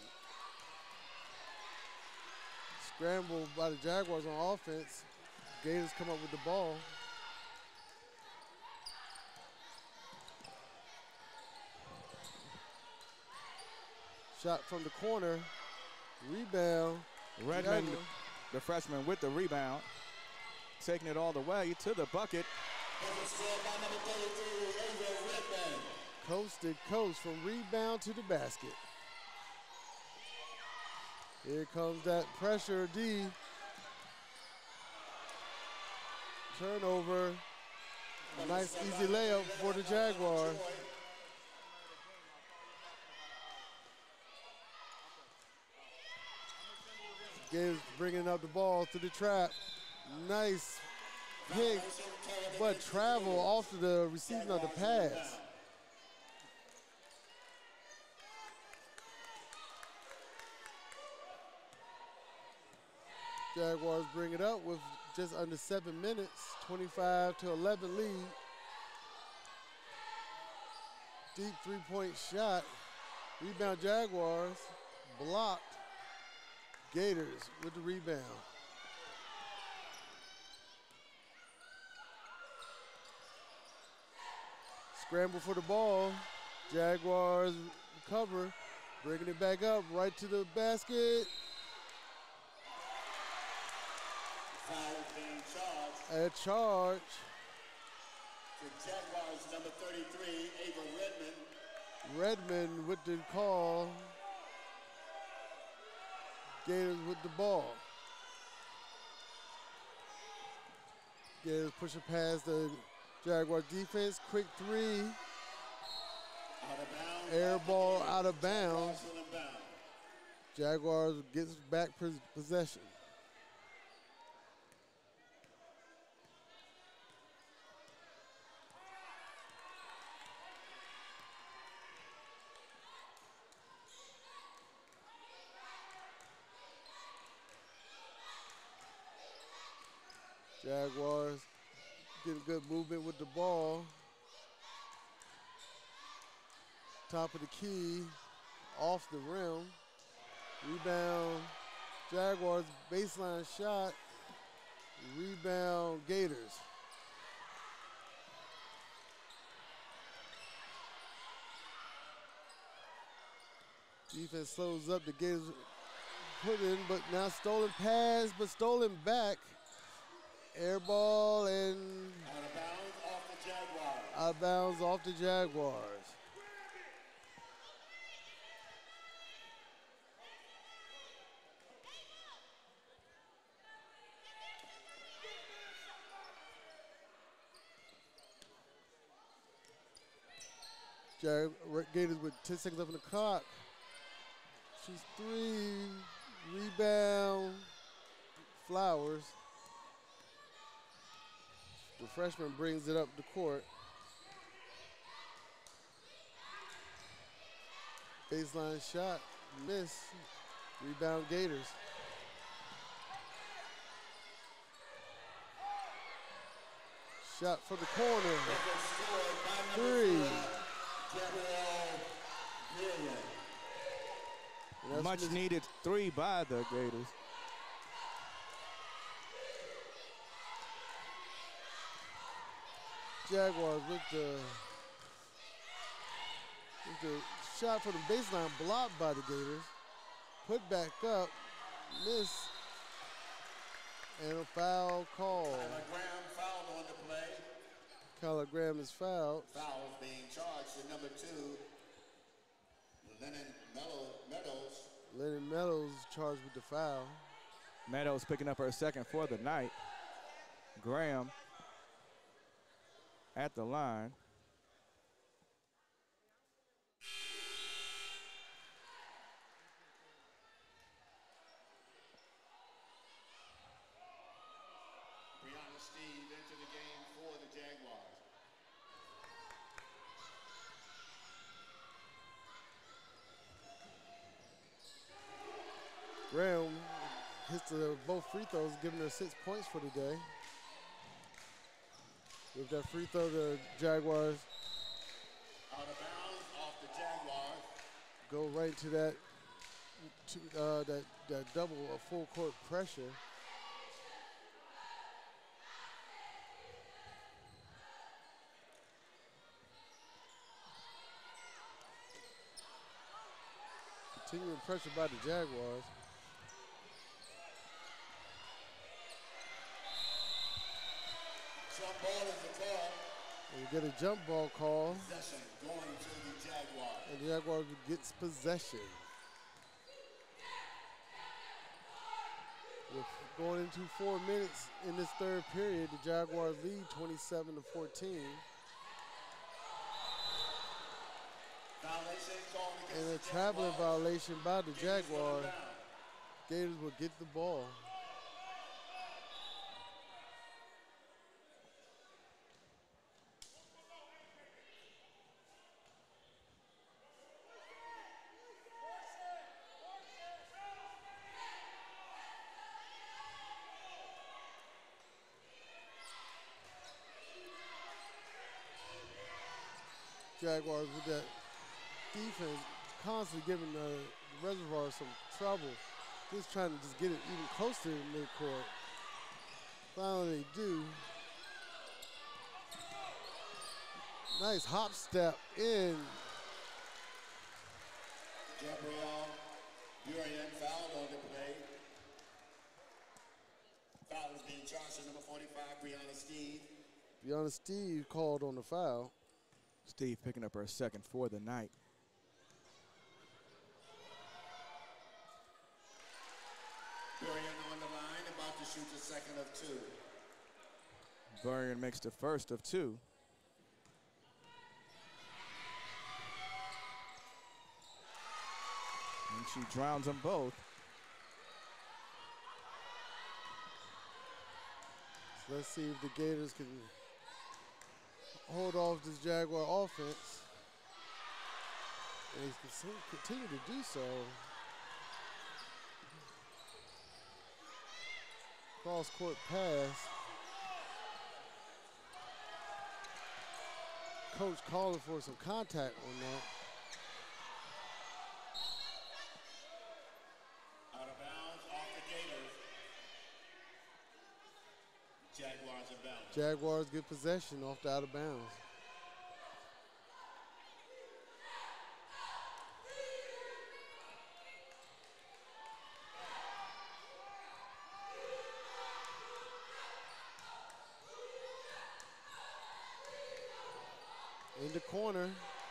Scramble by the Jaguars on offense. Gators come up with the ball. Shot from the corner. Rebound. Redmond, the freshman, with the rebound. Taking it all the way to the bucket. Coast to coast from rebound to the basket. Here comes that pressure, D. Turnover. Nice easy layup for the Jaguars. Gators bringing up the ball to the trap. Nice pick, but travel off to the receiving of the pass. Jaguars bring it up with just under 7 minutes, 25-11 lead. Deep three-point shot. Rebound Jaguars, blocked. Gators with the rebound. Scramble for the ball. Jaguars recover, bringing it back up right to the basket. Foul being charged. A charge. The Jaguars number 33, Ava Redmond. Redmond with the call. Gators with the ball. Gators pushing past the Jaguar defense. Quick three. Out of bounds. Air ball out of bounds. Jaguars gets back possession. Jaguars getting good movement with the ball. Top of the key, off the rim. Rebound, Jaguars baseline shot. Rebound, Gators. Defense slows up, the Gators put in, but now stolen pass, but stolen back. Air ball and Out of bounds off the Jaguars. out of bounds off the Jaguars. Gators with 10 seconds left on the clock. She's three, rebound, Flowers. The freshman brings it up the court. Baseline shot, miss. Rebound Gators. Shot for the corner. Three. Much needed three by the Gators. Jaguars with the shot from the baseline blocked by the Gators. Put back up, miss, and a foul call. Kyla Graham fouled on the play. Kyla Graham is fouled. Fouls being charged to number 2, Lennon Meadows. Lennon Meadows charged with the foul. Meadows picking up her second for the night. Graham at the line. Steve into the game for the Jaguars. Graham hits both free throws, giving her 6 points for the day. With that free throw, the Jaguars Out of bounds off the Jaguars. go right to that double, a full court pressure. Continuing pressure by the Jaguars. Jump ball is the call. And we get a jump ball call. Possession going to the Jaguars. And the Jaguars gets possession. With going into 4 minutes in this third period, the Jaguars lead 27-14. Violation called against And a the traveling Jaguars. violation by the Jaguars. Gators will get the ball. Jaguars with that defense constantly giving the Reservoir some trouble. Just trying to just get it even closer to midcourt. Finally they do. Nice hop step in. Gabriel Urian fouled on the play. Foul is being charged to number 45, Brianna Steve. Brianna Steve called on the foul. Steve picking up her second for the night. Urian on the line, about to shoot the second of two. Burrion makes the first of two. And she drowns them both. So let's see if the Gators can hold off this Jaguar offense. And they can continue to do so. Cross-court pass. Coach calling for some contact on that. Out of bounds off the Gators. Jaguars in bounds. Jaguars get possession off the out of bounds. In the corner.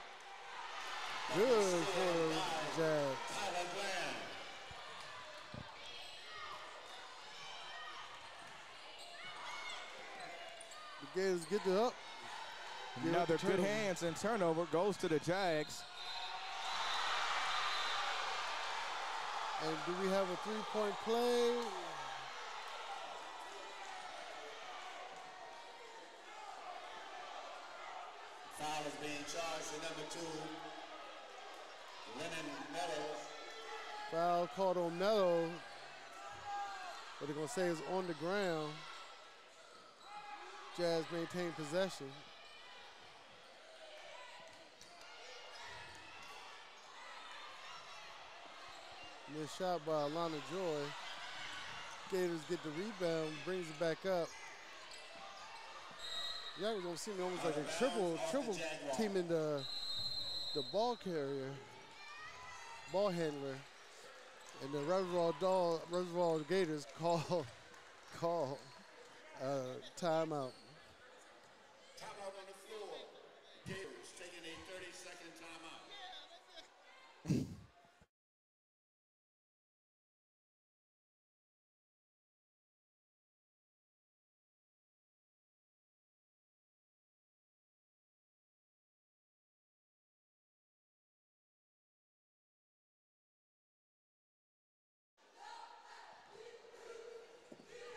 Good for the Jags. The Gators get the up. Another good hands and turnover goes to the Jags. And do we have a three-point play? Foul is being charged to number 2, Lennon Meadows. Foul called on Mello. What they're going to say is on the ground. Jazz maintain possession. Missed shot by Alana Joy. Gators get the rebound, brings it back up. Jaguars don't seem almost like a triple teaming the ball carrier, ball handler, and the Reservoir Gators call timeout. Timeout on the floor. Gators taking a 30-second timeout.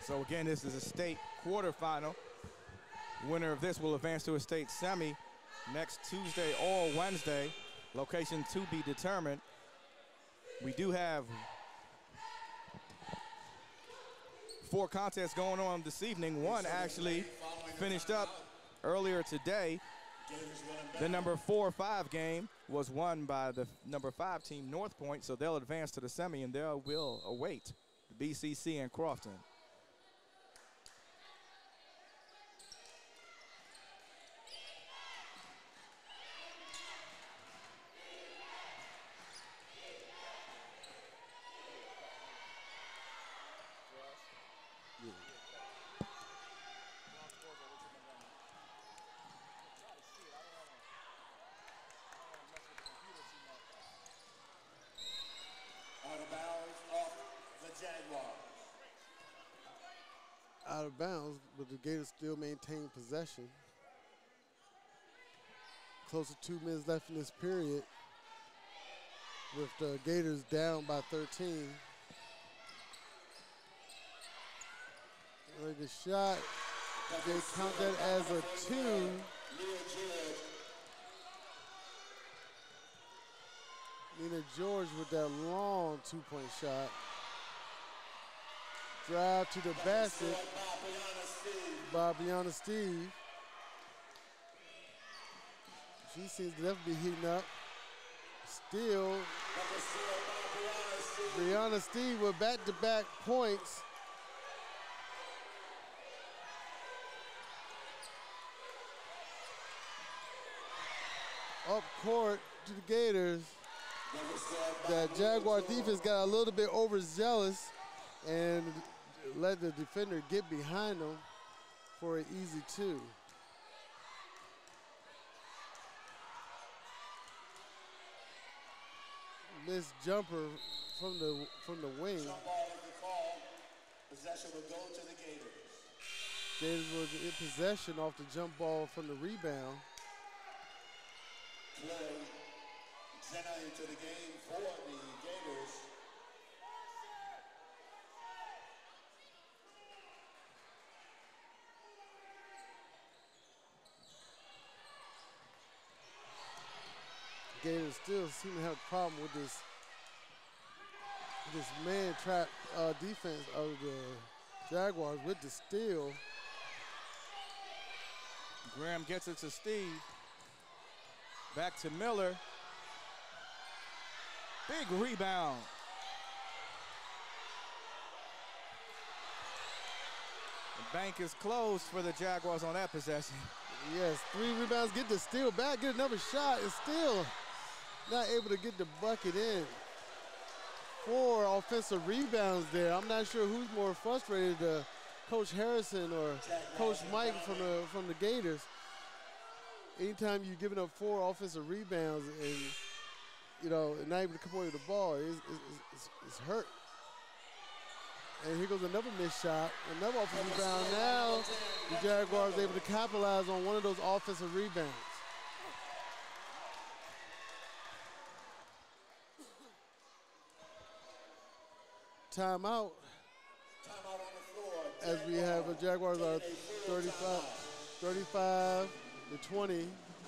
So again, this is a state quarterfinal. Winner of this will advance to a state semi next Tuesday or Wednesday. Location to be determined. We do have 4 contests going on this evening. One actually finished up earlier today. The number 4-5 game was won by the number 5 team, North Point, so they'll advance to the semi and they will await BCC and Crofton. Out of bounds, but the Gators still maintain possession. Close to 2 minutes left in this period, with the Gators down by 13. Really good shot. They count that as a 2. Nina George with that long 2-point shot. Drive to the basket by Brianna Steve. She seems to definitely be heating up. Still, Brianna Steve with back-to-back points. Up court to the Gators. That Jaguar defense got a little bit overzealous and let the defender get behind them for an easy 2. Missed jumper from the wing. Possession will go to the Gators. Gators were in possession off the jump ball from the rebound. Clay Jenna into the game for the Gators. Gators still seem to have a problem with this man trap defense of the Jaguars with the steal. Graham gets it to Steve. Back to Miller. Big rebound. The bank is closed for the Jaguars on that possession. Yes, 3 rebounds, get the steal back, get another shot, and still not able to get the bucket in. 4 offensive rebounds there. I'm not sure who's more frustrated, Coach Harrison or Coach Mike from the Gators. Anytime you're giving up 4 offensive rebounds and, you know, not able to come away with the ball, it's hurt. And here goes another missed shot, another offensive rebound. Now the Jaguars able to capitalize on one of those offensive rebounds. Timeout. As we have the Jaguars are 35 to 20.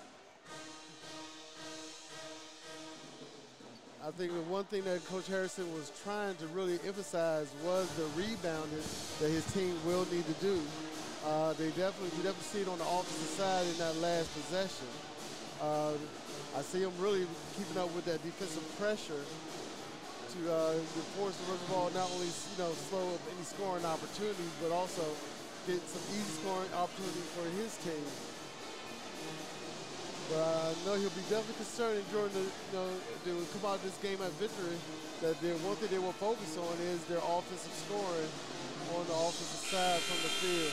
I think the one thing that Coach Harrison was trying to really emphasize was the rebounding that his team will need to do. We definitely see it on the offensive side in that last possession. I see them really keeping up with that defensive pressure to force the Reservoir not only slow up any scoring opportunities, but also get some easy scoring opportunity for his team. But I know he'll be definitely concerned during they will come out of this game at victory, that one thing they will focus on is their offensive scoring on the offensive side from the field.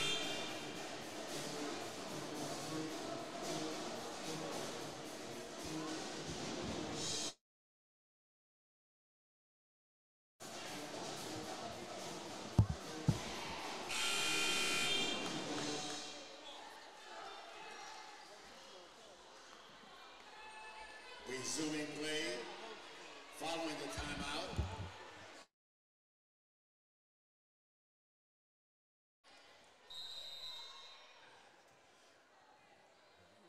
Resuming play following the timeout.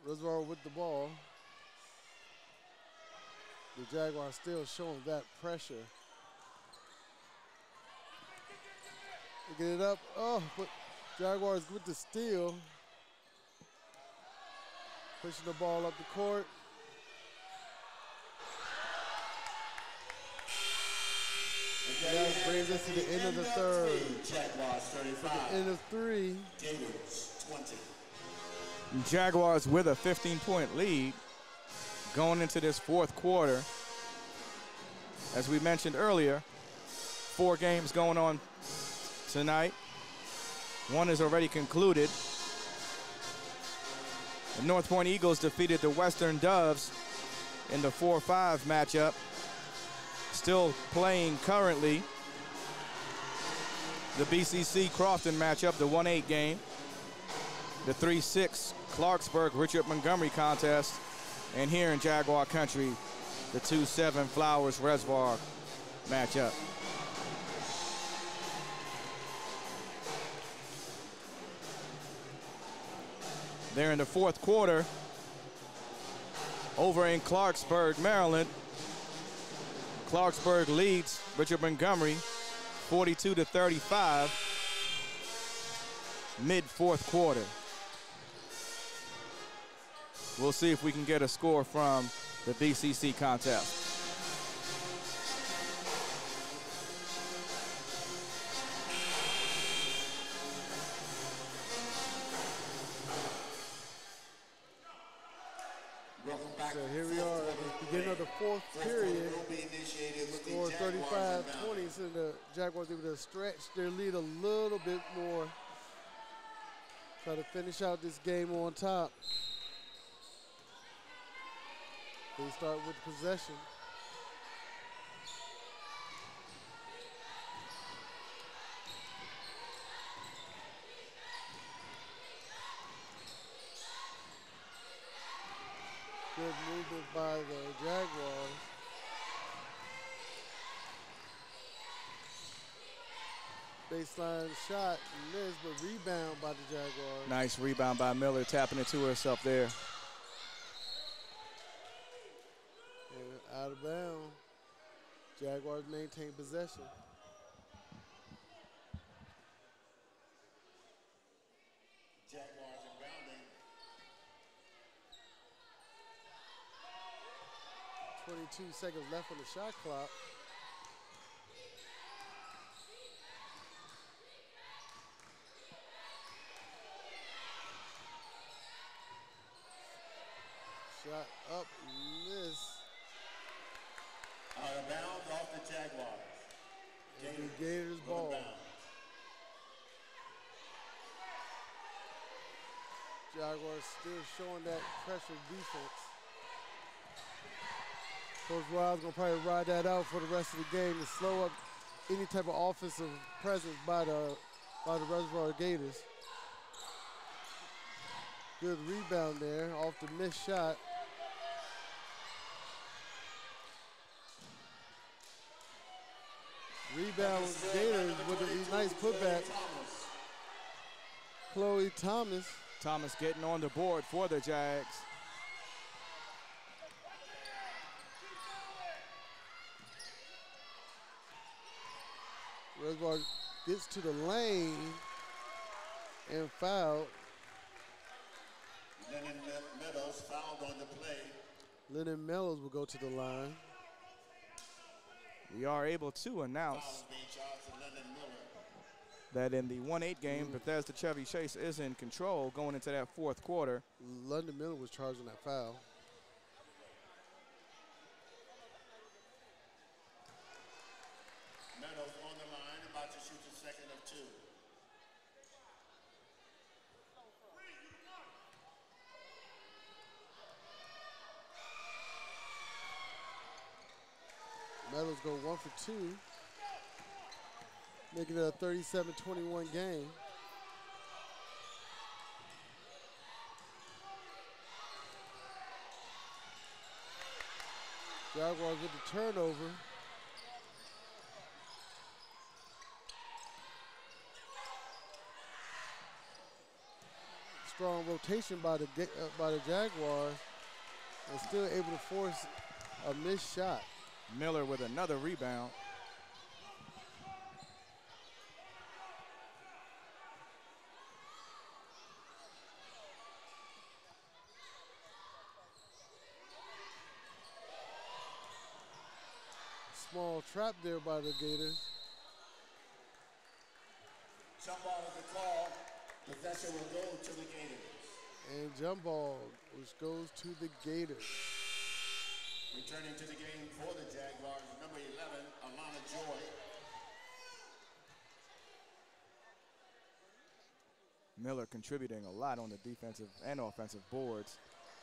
Reservoir with the ball. The Jaguars still showing that pressure. They get it up. Oh, but Jaguars with the steal. Pushing the ball up the court. And that brings us to the end of the third. Jaguars 35. At the end of 3. Gators 20. Jaguars with a 15-point lead going into this fourth quarter. As we mentioned earlier, 4 games going on tonight. 1 is already concluded. The North Point Eagles defeated the Western Doves in the 4-5 matchup. Still playing currently the BCC Crofton matchup, the 1-8 game. The 3-6 Clarksburg Richard Montgomery contest. And here in Jaguar country, the 2-7 Flowers Reservoir matchup. There in the fourth quarter, over in Clarksburg, Maryland, Clarksburg leads Richard Montgomery 42-35, mid-fourth quarter. We'll see if we can get a score from the BCC contest. So here we are at the beginning of the fourth period. Score 35-20, so the Jaguars able to stretch their lead a little bit more. Try to finish out this game on top. They start with possession. Good movement by the Jaguars. Baseline shot, missed, but rebound by the Jaguars. Nice rebound by Miller, tapping it to herself there. And out of bounds. Jaguars maintain possession. Jaguars inbounding. 22 seconds left on the shot clock. Shot up, miss. Out of bounds off the Jaguars. And the Gators ball. Jaguars still showing that pressure defense. Coach Rod's gonna probably ride that out for the rest of the game to slow up any type of offensive presence by the Reservoir Gators. Good rebound there off the missed shot. Rebound Gators with a nice putback. Chloe Thomas. Thomas getting on the board for the Jags. Reservoir gets to the lane and fouled. Lennon Meadows fouled on the play. Lennon Meadows will go to the line. We are able to announce Fouls being charged to Lennon Miller. that in the 1-8 game, Bethesda Chevy Chase is in control going into that fourth quarter. London Miller was charged on that foul. Meadows on the line, about to shoot the second of 2. Meadows go 1 for 2, making it a 37-21 game. Jaguars with the turnover. strong rotation by the Jaguars, and still able to force a missed shot. Miller with another rebound. Small trap there by the Gators. Jump ball is the call. Possession will go to the Gators. And jump ball, which goes to the Gators. Returning to the game for the Jaguars, number 11, Alana Joy. Miller contributing a lot on the defensive and offensive boards.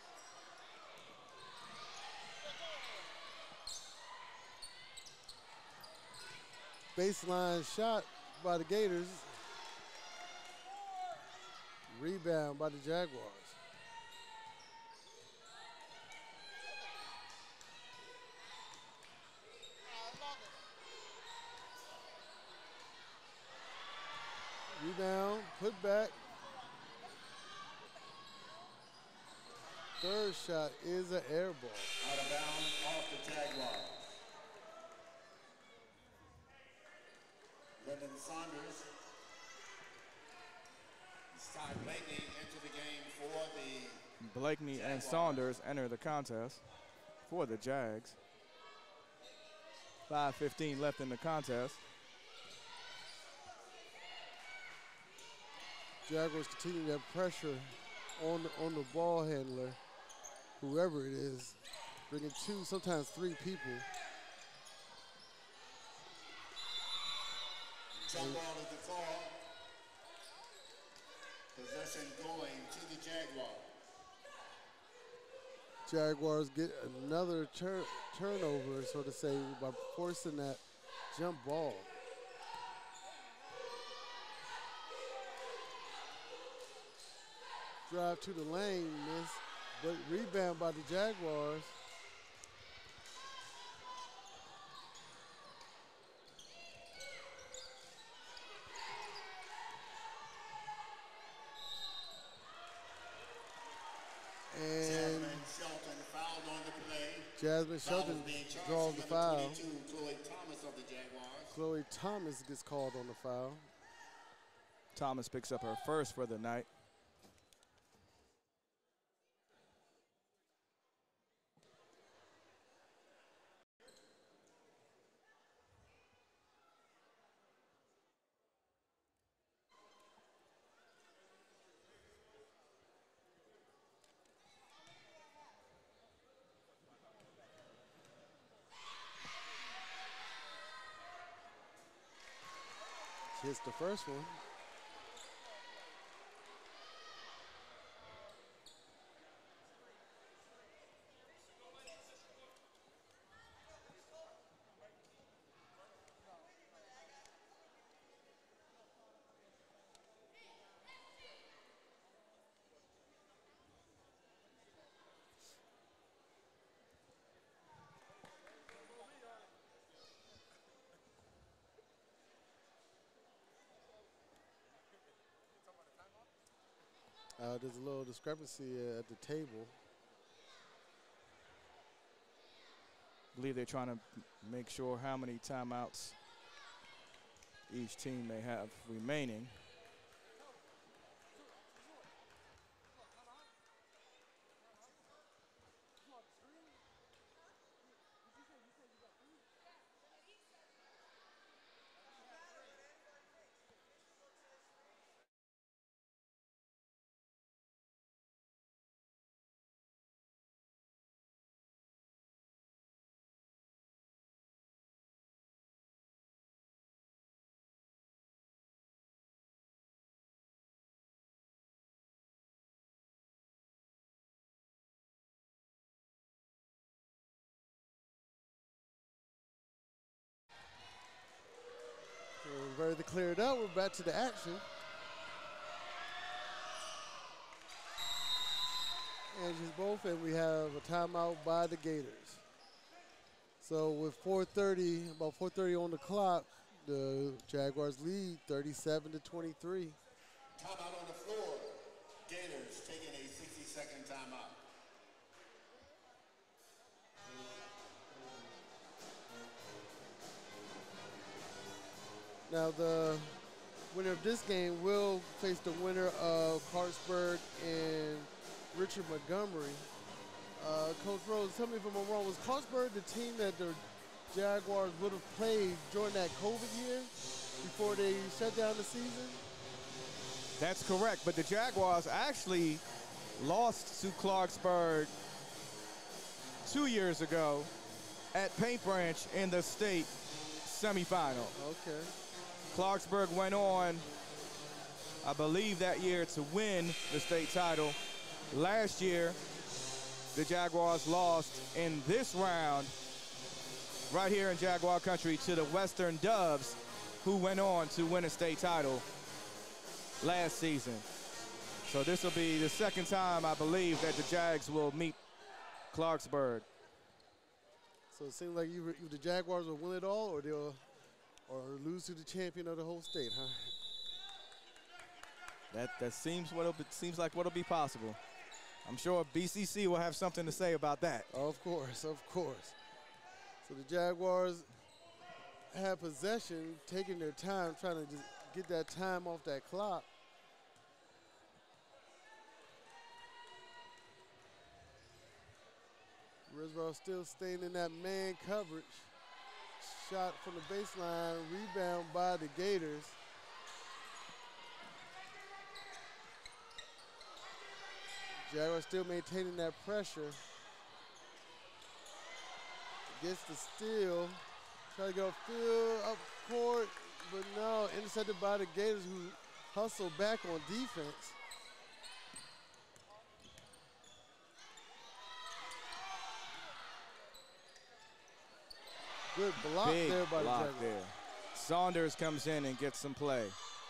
Baseline shot by the Gators. Rebound by the Jaguars. Rebound, put back. Third shot is an air ball. Out of bounds off the Jaguars. Lyndon Saunders. Scott Blakeney into the game for the Blakeney Jaguars. and Saunders enter the contest for the Jags. 5:15 left in the contest. Jaguars continue that pressure on the ball handler, whoever it is, bringing two, sometimes three people. Jump ball is the call. Possession going to the Jaguars. Jaguars get another turnover, so to say, by forcing that jump ball. Drive to the lane, miss, but rebound by the Jaguars. And Shelton fouled on the play. Jasmine Shelton draws the foul. 22, Chloe Thomas of the Jaguars. Chloe Thomas gets called on the foul. Thomas picks up her first for the night. She hits the first one. There's a little discrepancy at the table. I believe they're trying to make sure how many timeouts each team may have remaining. We're ready to clear it up. We're back to the action. And just both, and we have a timeout by the Gators. So with about 4:30 on the clock, the Jaguars lead 37-23. Timeout on the floor. Gators taking a 60-second timeout. Now the winner of this game will face the winner of Clarksburg and Richard Montgomery. Coach Rose, tell me if I'm wrong. Was Clarksburg the team that the Jaguars would have played during that COVID year before they shut down the season? That's correct, but the Jaguars actually lost to Clarksburg 2 years ago at Paint Branch in the state semifinal. Okay. Clarksburg went on, I believe that year, to win the state title. Last year, the Jaguars lost in this round right here in Jaguar country to the Western Doves, who went on to win a state title last season. So this will be the second time, I believe, that the Jags will meet Clarksburg. So it seems like either the Jaguars will win it all or they'll lose to the champion of the whole state, huh? That seems like what'll be possible. I'm sure BCC will have something to say about that. Of course, of course. So the Jaguars have possession, taking their time, trying to just get that time off that clock. Reservoir still staying in that man coverage. Shot from the baseline, rebound by the Gators. Jaguars still maintaining that pressure. Gets the steal. Try to go field up court, but no, intercepted by the Gators, who hustle back on defense. Good block there by the Jaguars. There. Saunders comes in and gets some play.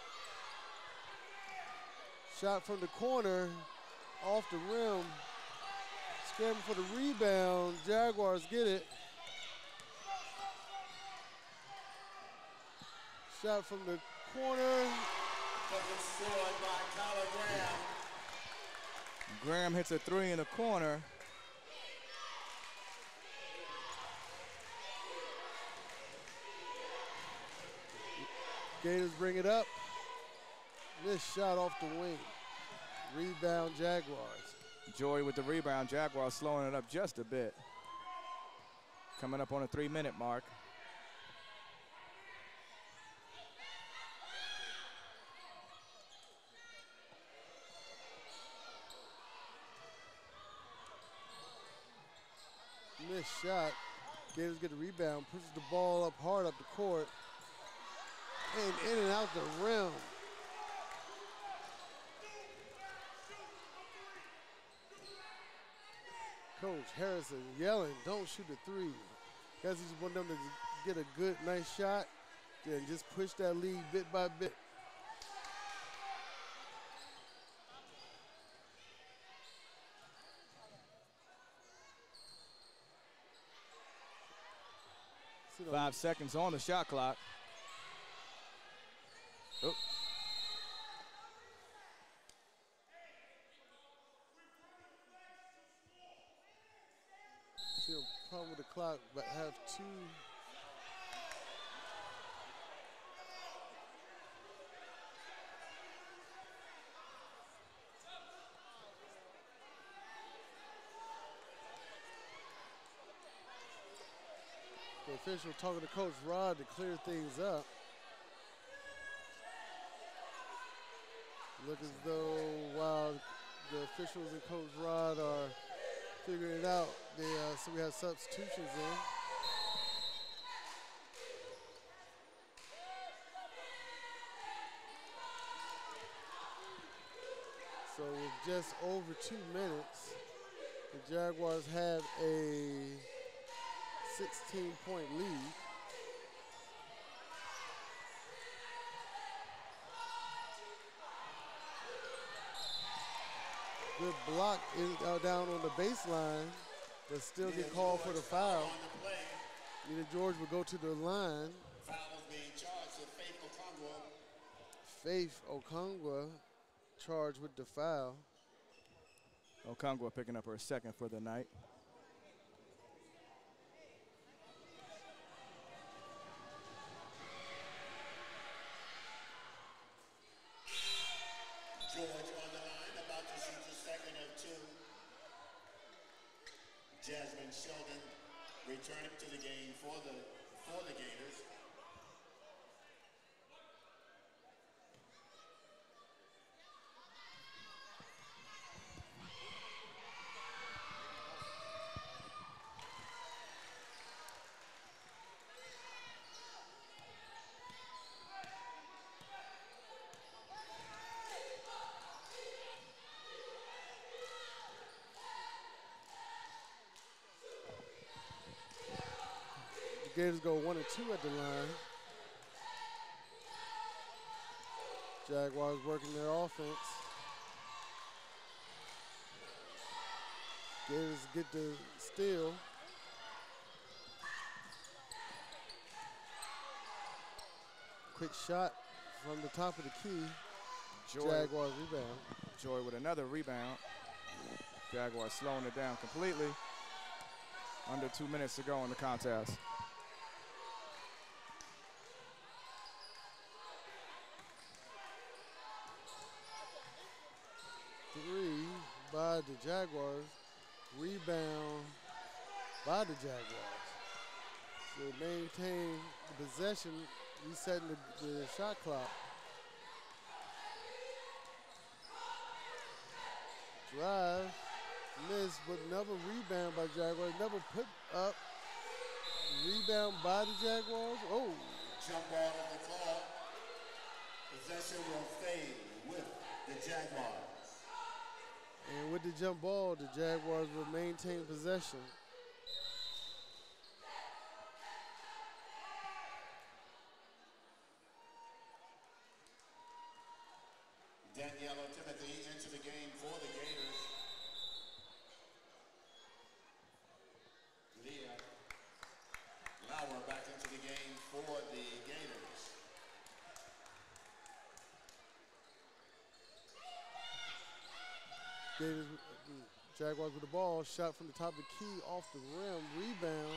Shot from the corner, off the rim. Scrambling for the rebound. Jaguars get it. Shot from the corner. Scored by Tyler Graham. Graham hits a three in the corner. Gators bring it up. Missed shot off the wing. Rebound Jaguars. Joy with the rebound. Jaguars slowing it up just a bit. Coming up on a 3-minute mark. Missed shot. Gators get the rebound, pushes the ball up hard up the court. And in and out the rim. Coach Harrison yelling, don't shoot a three. Guys, he just want them to get a good, nice shot and just push that lead bit by bit. So 5 seconds on the shot clock. Oh. See a problem with the clock, but have two. The official talking to Coach Rod to clear things up. Look as though while the officials and Coach Rod are figuring it out, so we have substitutions in. So with just over 2 minutes, the Jaguars have a 16-point lead. Good block down on the baseline, but still get called for the foul. Nina George will go to the line. Foul is being charged to Faith Okongwa. Faith Okongwa charged with the foul. Okongwu picking up her second for the night. George on the line, about to shoot the second of two. Jasmine Sheldon returning to the game for the Gators. The Gators go 1 and 2 at the line. Jaguars working their offense. Gators get the steal. Quick shot from the top of the key. Jaguars rebound. Joy with another rebound. Jaguars slowing it down completely. Under 2 minutes to go in the contest. Three by the Jaguars. Rebound by the Jaguars. So maintain the possession, resetting the shot clock. Drive, miss, but another rebound by Jaguars. Never put up. Rebound by the Jaguars. Oh. Jump ball of the call. Possession will fade with the Jaguars. And with the jump ball, the Jaguars will maintain possession. Daniela Timothy into the game for the Gators. Leah Lauer back into the game for the Gators. Gators, Jaguars with the ball, shot from the top of the key, off the rim, rebound.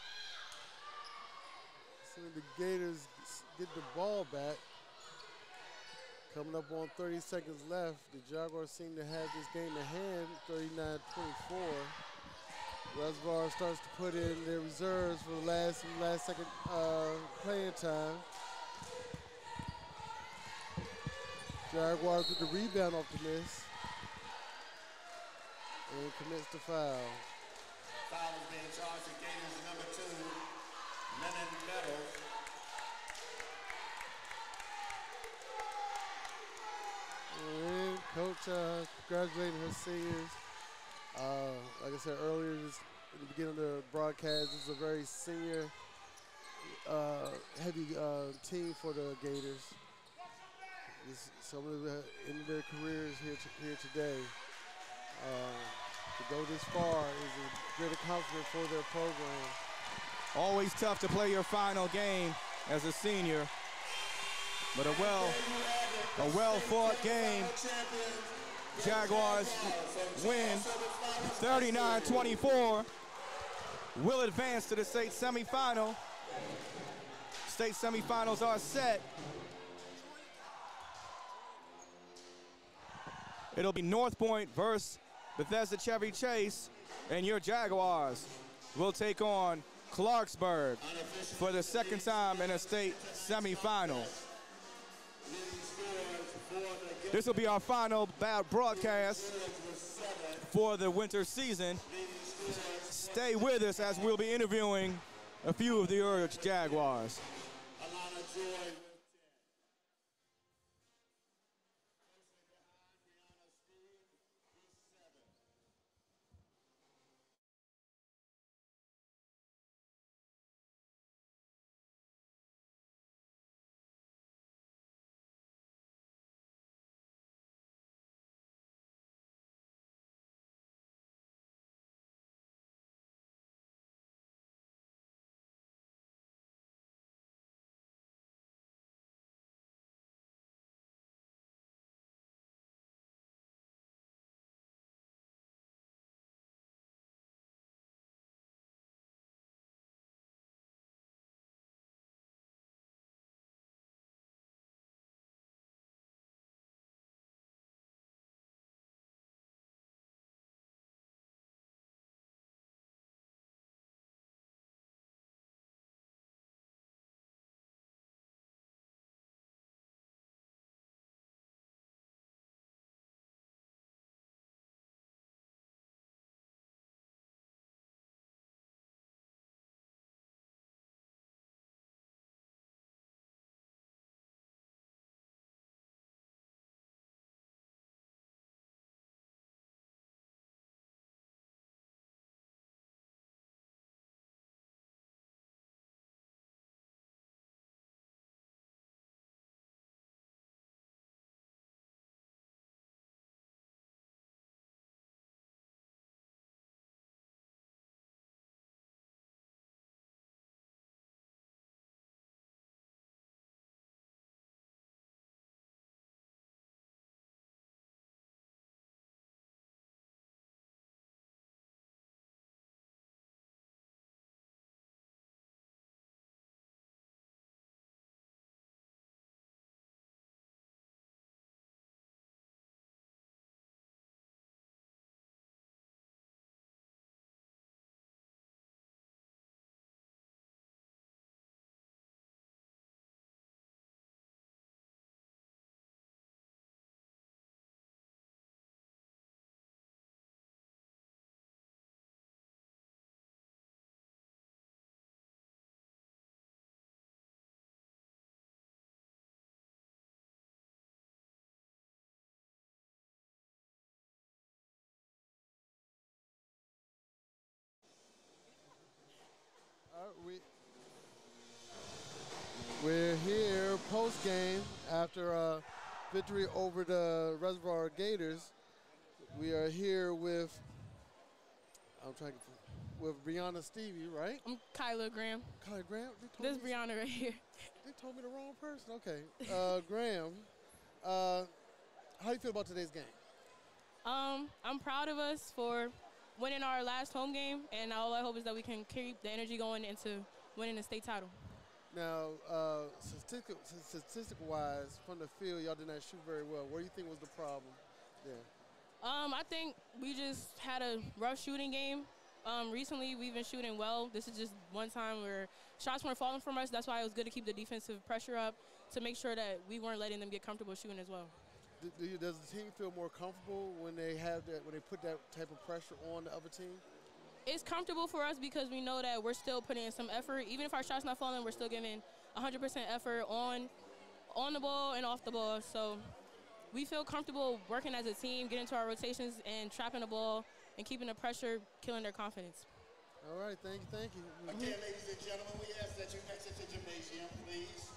So the Gators get the ball back. Coming up on 30 seconds left, the Jaguars seem to have this game in hand, 39-24. Reservoir starts to put in their reserves for the last second playing time. Jaguars with the rebound off the miss. And commits the foul. Foul is being charged to Gators number 2, Lennon Meadows. And Coach congratulating her seniors. Like I said earlier, just at the beginning of the broadcast, this is a very senior, heavy team for the Gators. Some of them in their careers here today. To go this far is a great accomplishment for their program. Always tough to play your final game as a senior, but a well-fought game. Jaguars win 39-24. Will advance to the state semifinal. State semifinals are set. It'll be North Point versus Bethesda Chevy Chase, and your Jaguars will take on Clarksburg for the second time in a state semifinal. This will be our final broadcast for the winter season. Stay with us as we'll be interviewing a few of the Urge Jaguars. after victory over the Reservoir Gators. We are here with, with Brianna Stevie, right? I'm Kyla Graham. Kyla Graham? This is Brianna right here. They told me the wrong person. Okay. Graham, how do you feel about today's game? I'm proud of us for winning our last home game, and all I hope is that we can keep the energy going into winning the state title. Now, statistic-wise, from the field, y'all did not shoot very well. What do you think was the problem there? I think we just had a rough shooting game. Recently, we've been shooting well. This is just one time where shots weren't falling from us. That's why it was good to keep the defensive pressure up to make sure that we weren't letting them get comfortable shooting as well. Does the team feel more comfortable when they put that type of pressure on the other team? It's comfortable for us because we know that we're still putting in some effort. Even if our shot's not falling, we're still giving 100% effort on the ball and off the ball. So we feel comfortable working as a team, getting to our rotations and trapping the ball and keeping the pressure, killing their confidence. All right, thank you. Again, ladies and gentlemen, we ask that you exit the gymnasium, please.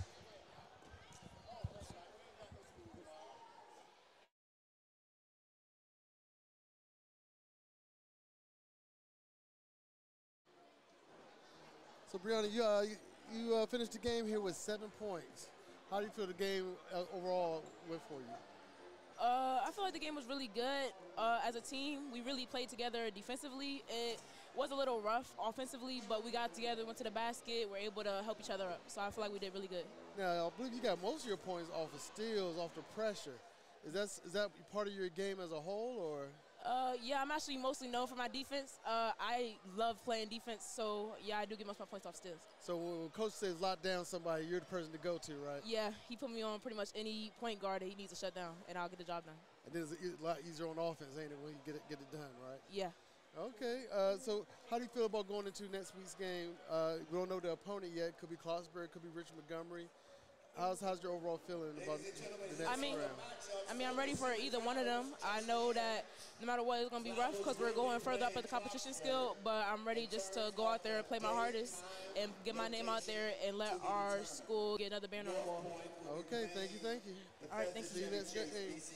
So, Brianna, you finished the game here with 7 points. How do you feel the game overall went for you? I feel like the game was really good. As a team, we really played together defensively. It was a little rough offensively, but we got together, went to the basket, were able to help each other up. So I feel like we did really good. Now, I believe you got most of your points off of steals, off the pressure. Is that part of your game as a whole, or? Yeah, I'm actually mostly known for my defense. I love playing defense, so yeah, I do get most of my points off steals. So when coach says lock down somebody, you're the person to go to, right? Yeah, he put me on pretty much any point guard that he needs to shut down, and I'll get the job done. And then it's a lot easier on offense, ain't it, when you get it done, right? Yeah. Okay, so how do you feel about going into next week's game? We don't know the opponent yet. Could be Clarksburg, could be Richard Montgomery. How's your overall feeling about the next round? I'm ready for either one of them. I know that no matter what, it's going to be rough because we're going further up at the competition skill, but I'm ready just to go out there and play my hardest and get my name out there and let our school get another banner on the wall. Okay, thank you. All right, thank you. See you next game.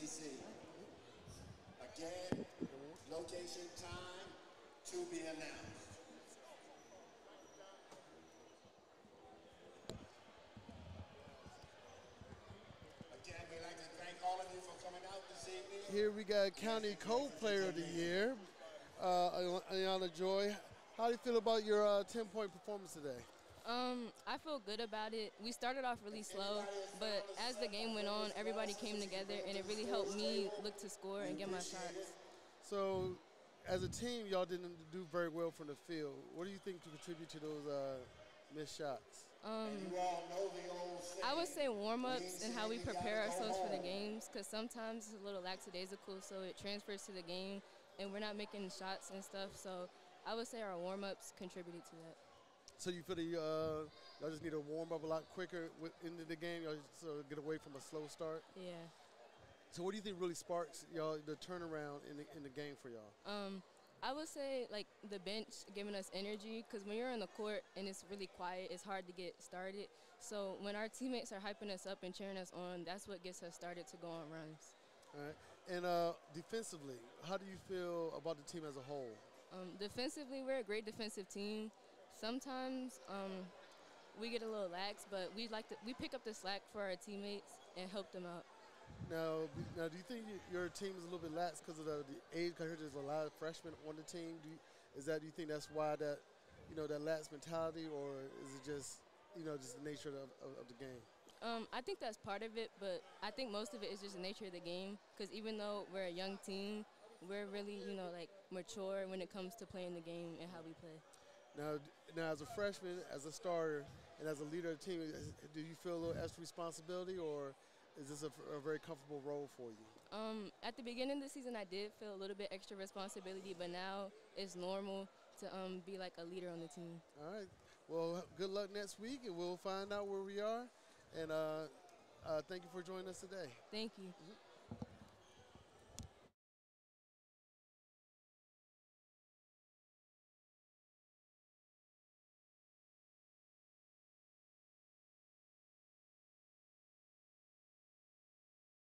Again, location, time to be announced. Again, we'd like to thank all of you for coming out this evening. Here we got County Co-Player of the Year, Ayana Joy. How do you feel about your 10-point performance today? I feel good about it. We started off really slow, but as the game went on, everybody came together, and it really helped me look to score and get my shots. So, as a team, y'all didn't do very well from the field. What do you think to contribute to those missed shots? I would say warm-ups and how we prepare ourselves for the games, because sometimes it's a little lackadaisical, so it transfers to the game, and we're not making shots and stuff. So I would say our warm-ups contributed to that. So you feel that y'all just need to warm up a lot quicker into the game? Y'all just sort of get away from a slow start? Yeah. So what do you think really sparks y'all the turnaround in the game for y'all? I would say like the bench giving us energy, because when you're on the court and it's really quiet, it's hard to get started. So when our teammates are hyping us up and cheering us on, that's what gets us started to go on runs. All right. And defensively, how do you feel about the team as a whole? Defensively, we're a great defensive team. Sometimes we get a little lax, but we pick up the slack for our teammates and help them out. Now, do you think your team is a little bit lax because of the age? Because there's a lot of freshmen on the team. Do you think that's why that lax mentality, or is it just just the nature of the game? I think that's part of it, but I think most of it is just the nature of the game. Because even though we're a young team, we're really mature when it comes to playing the game and how we play. Now, as a freshman, as a starter, and as a leader of the team, do you feel a little extra responsibility, or is this a very comfortable role for you? At the beginning of the season, I did feel a little bit extra responsibility, but now it's normal to be like a leader on the team. All right. Well, good luck next week, and we'll find out where we are. And thank you for joining us today. Thank you. Mm-hmm.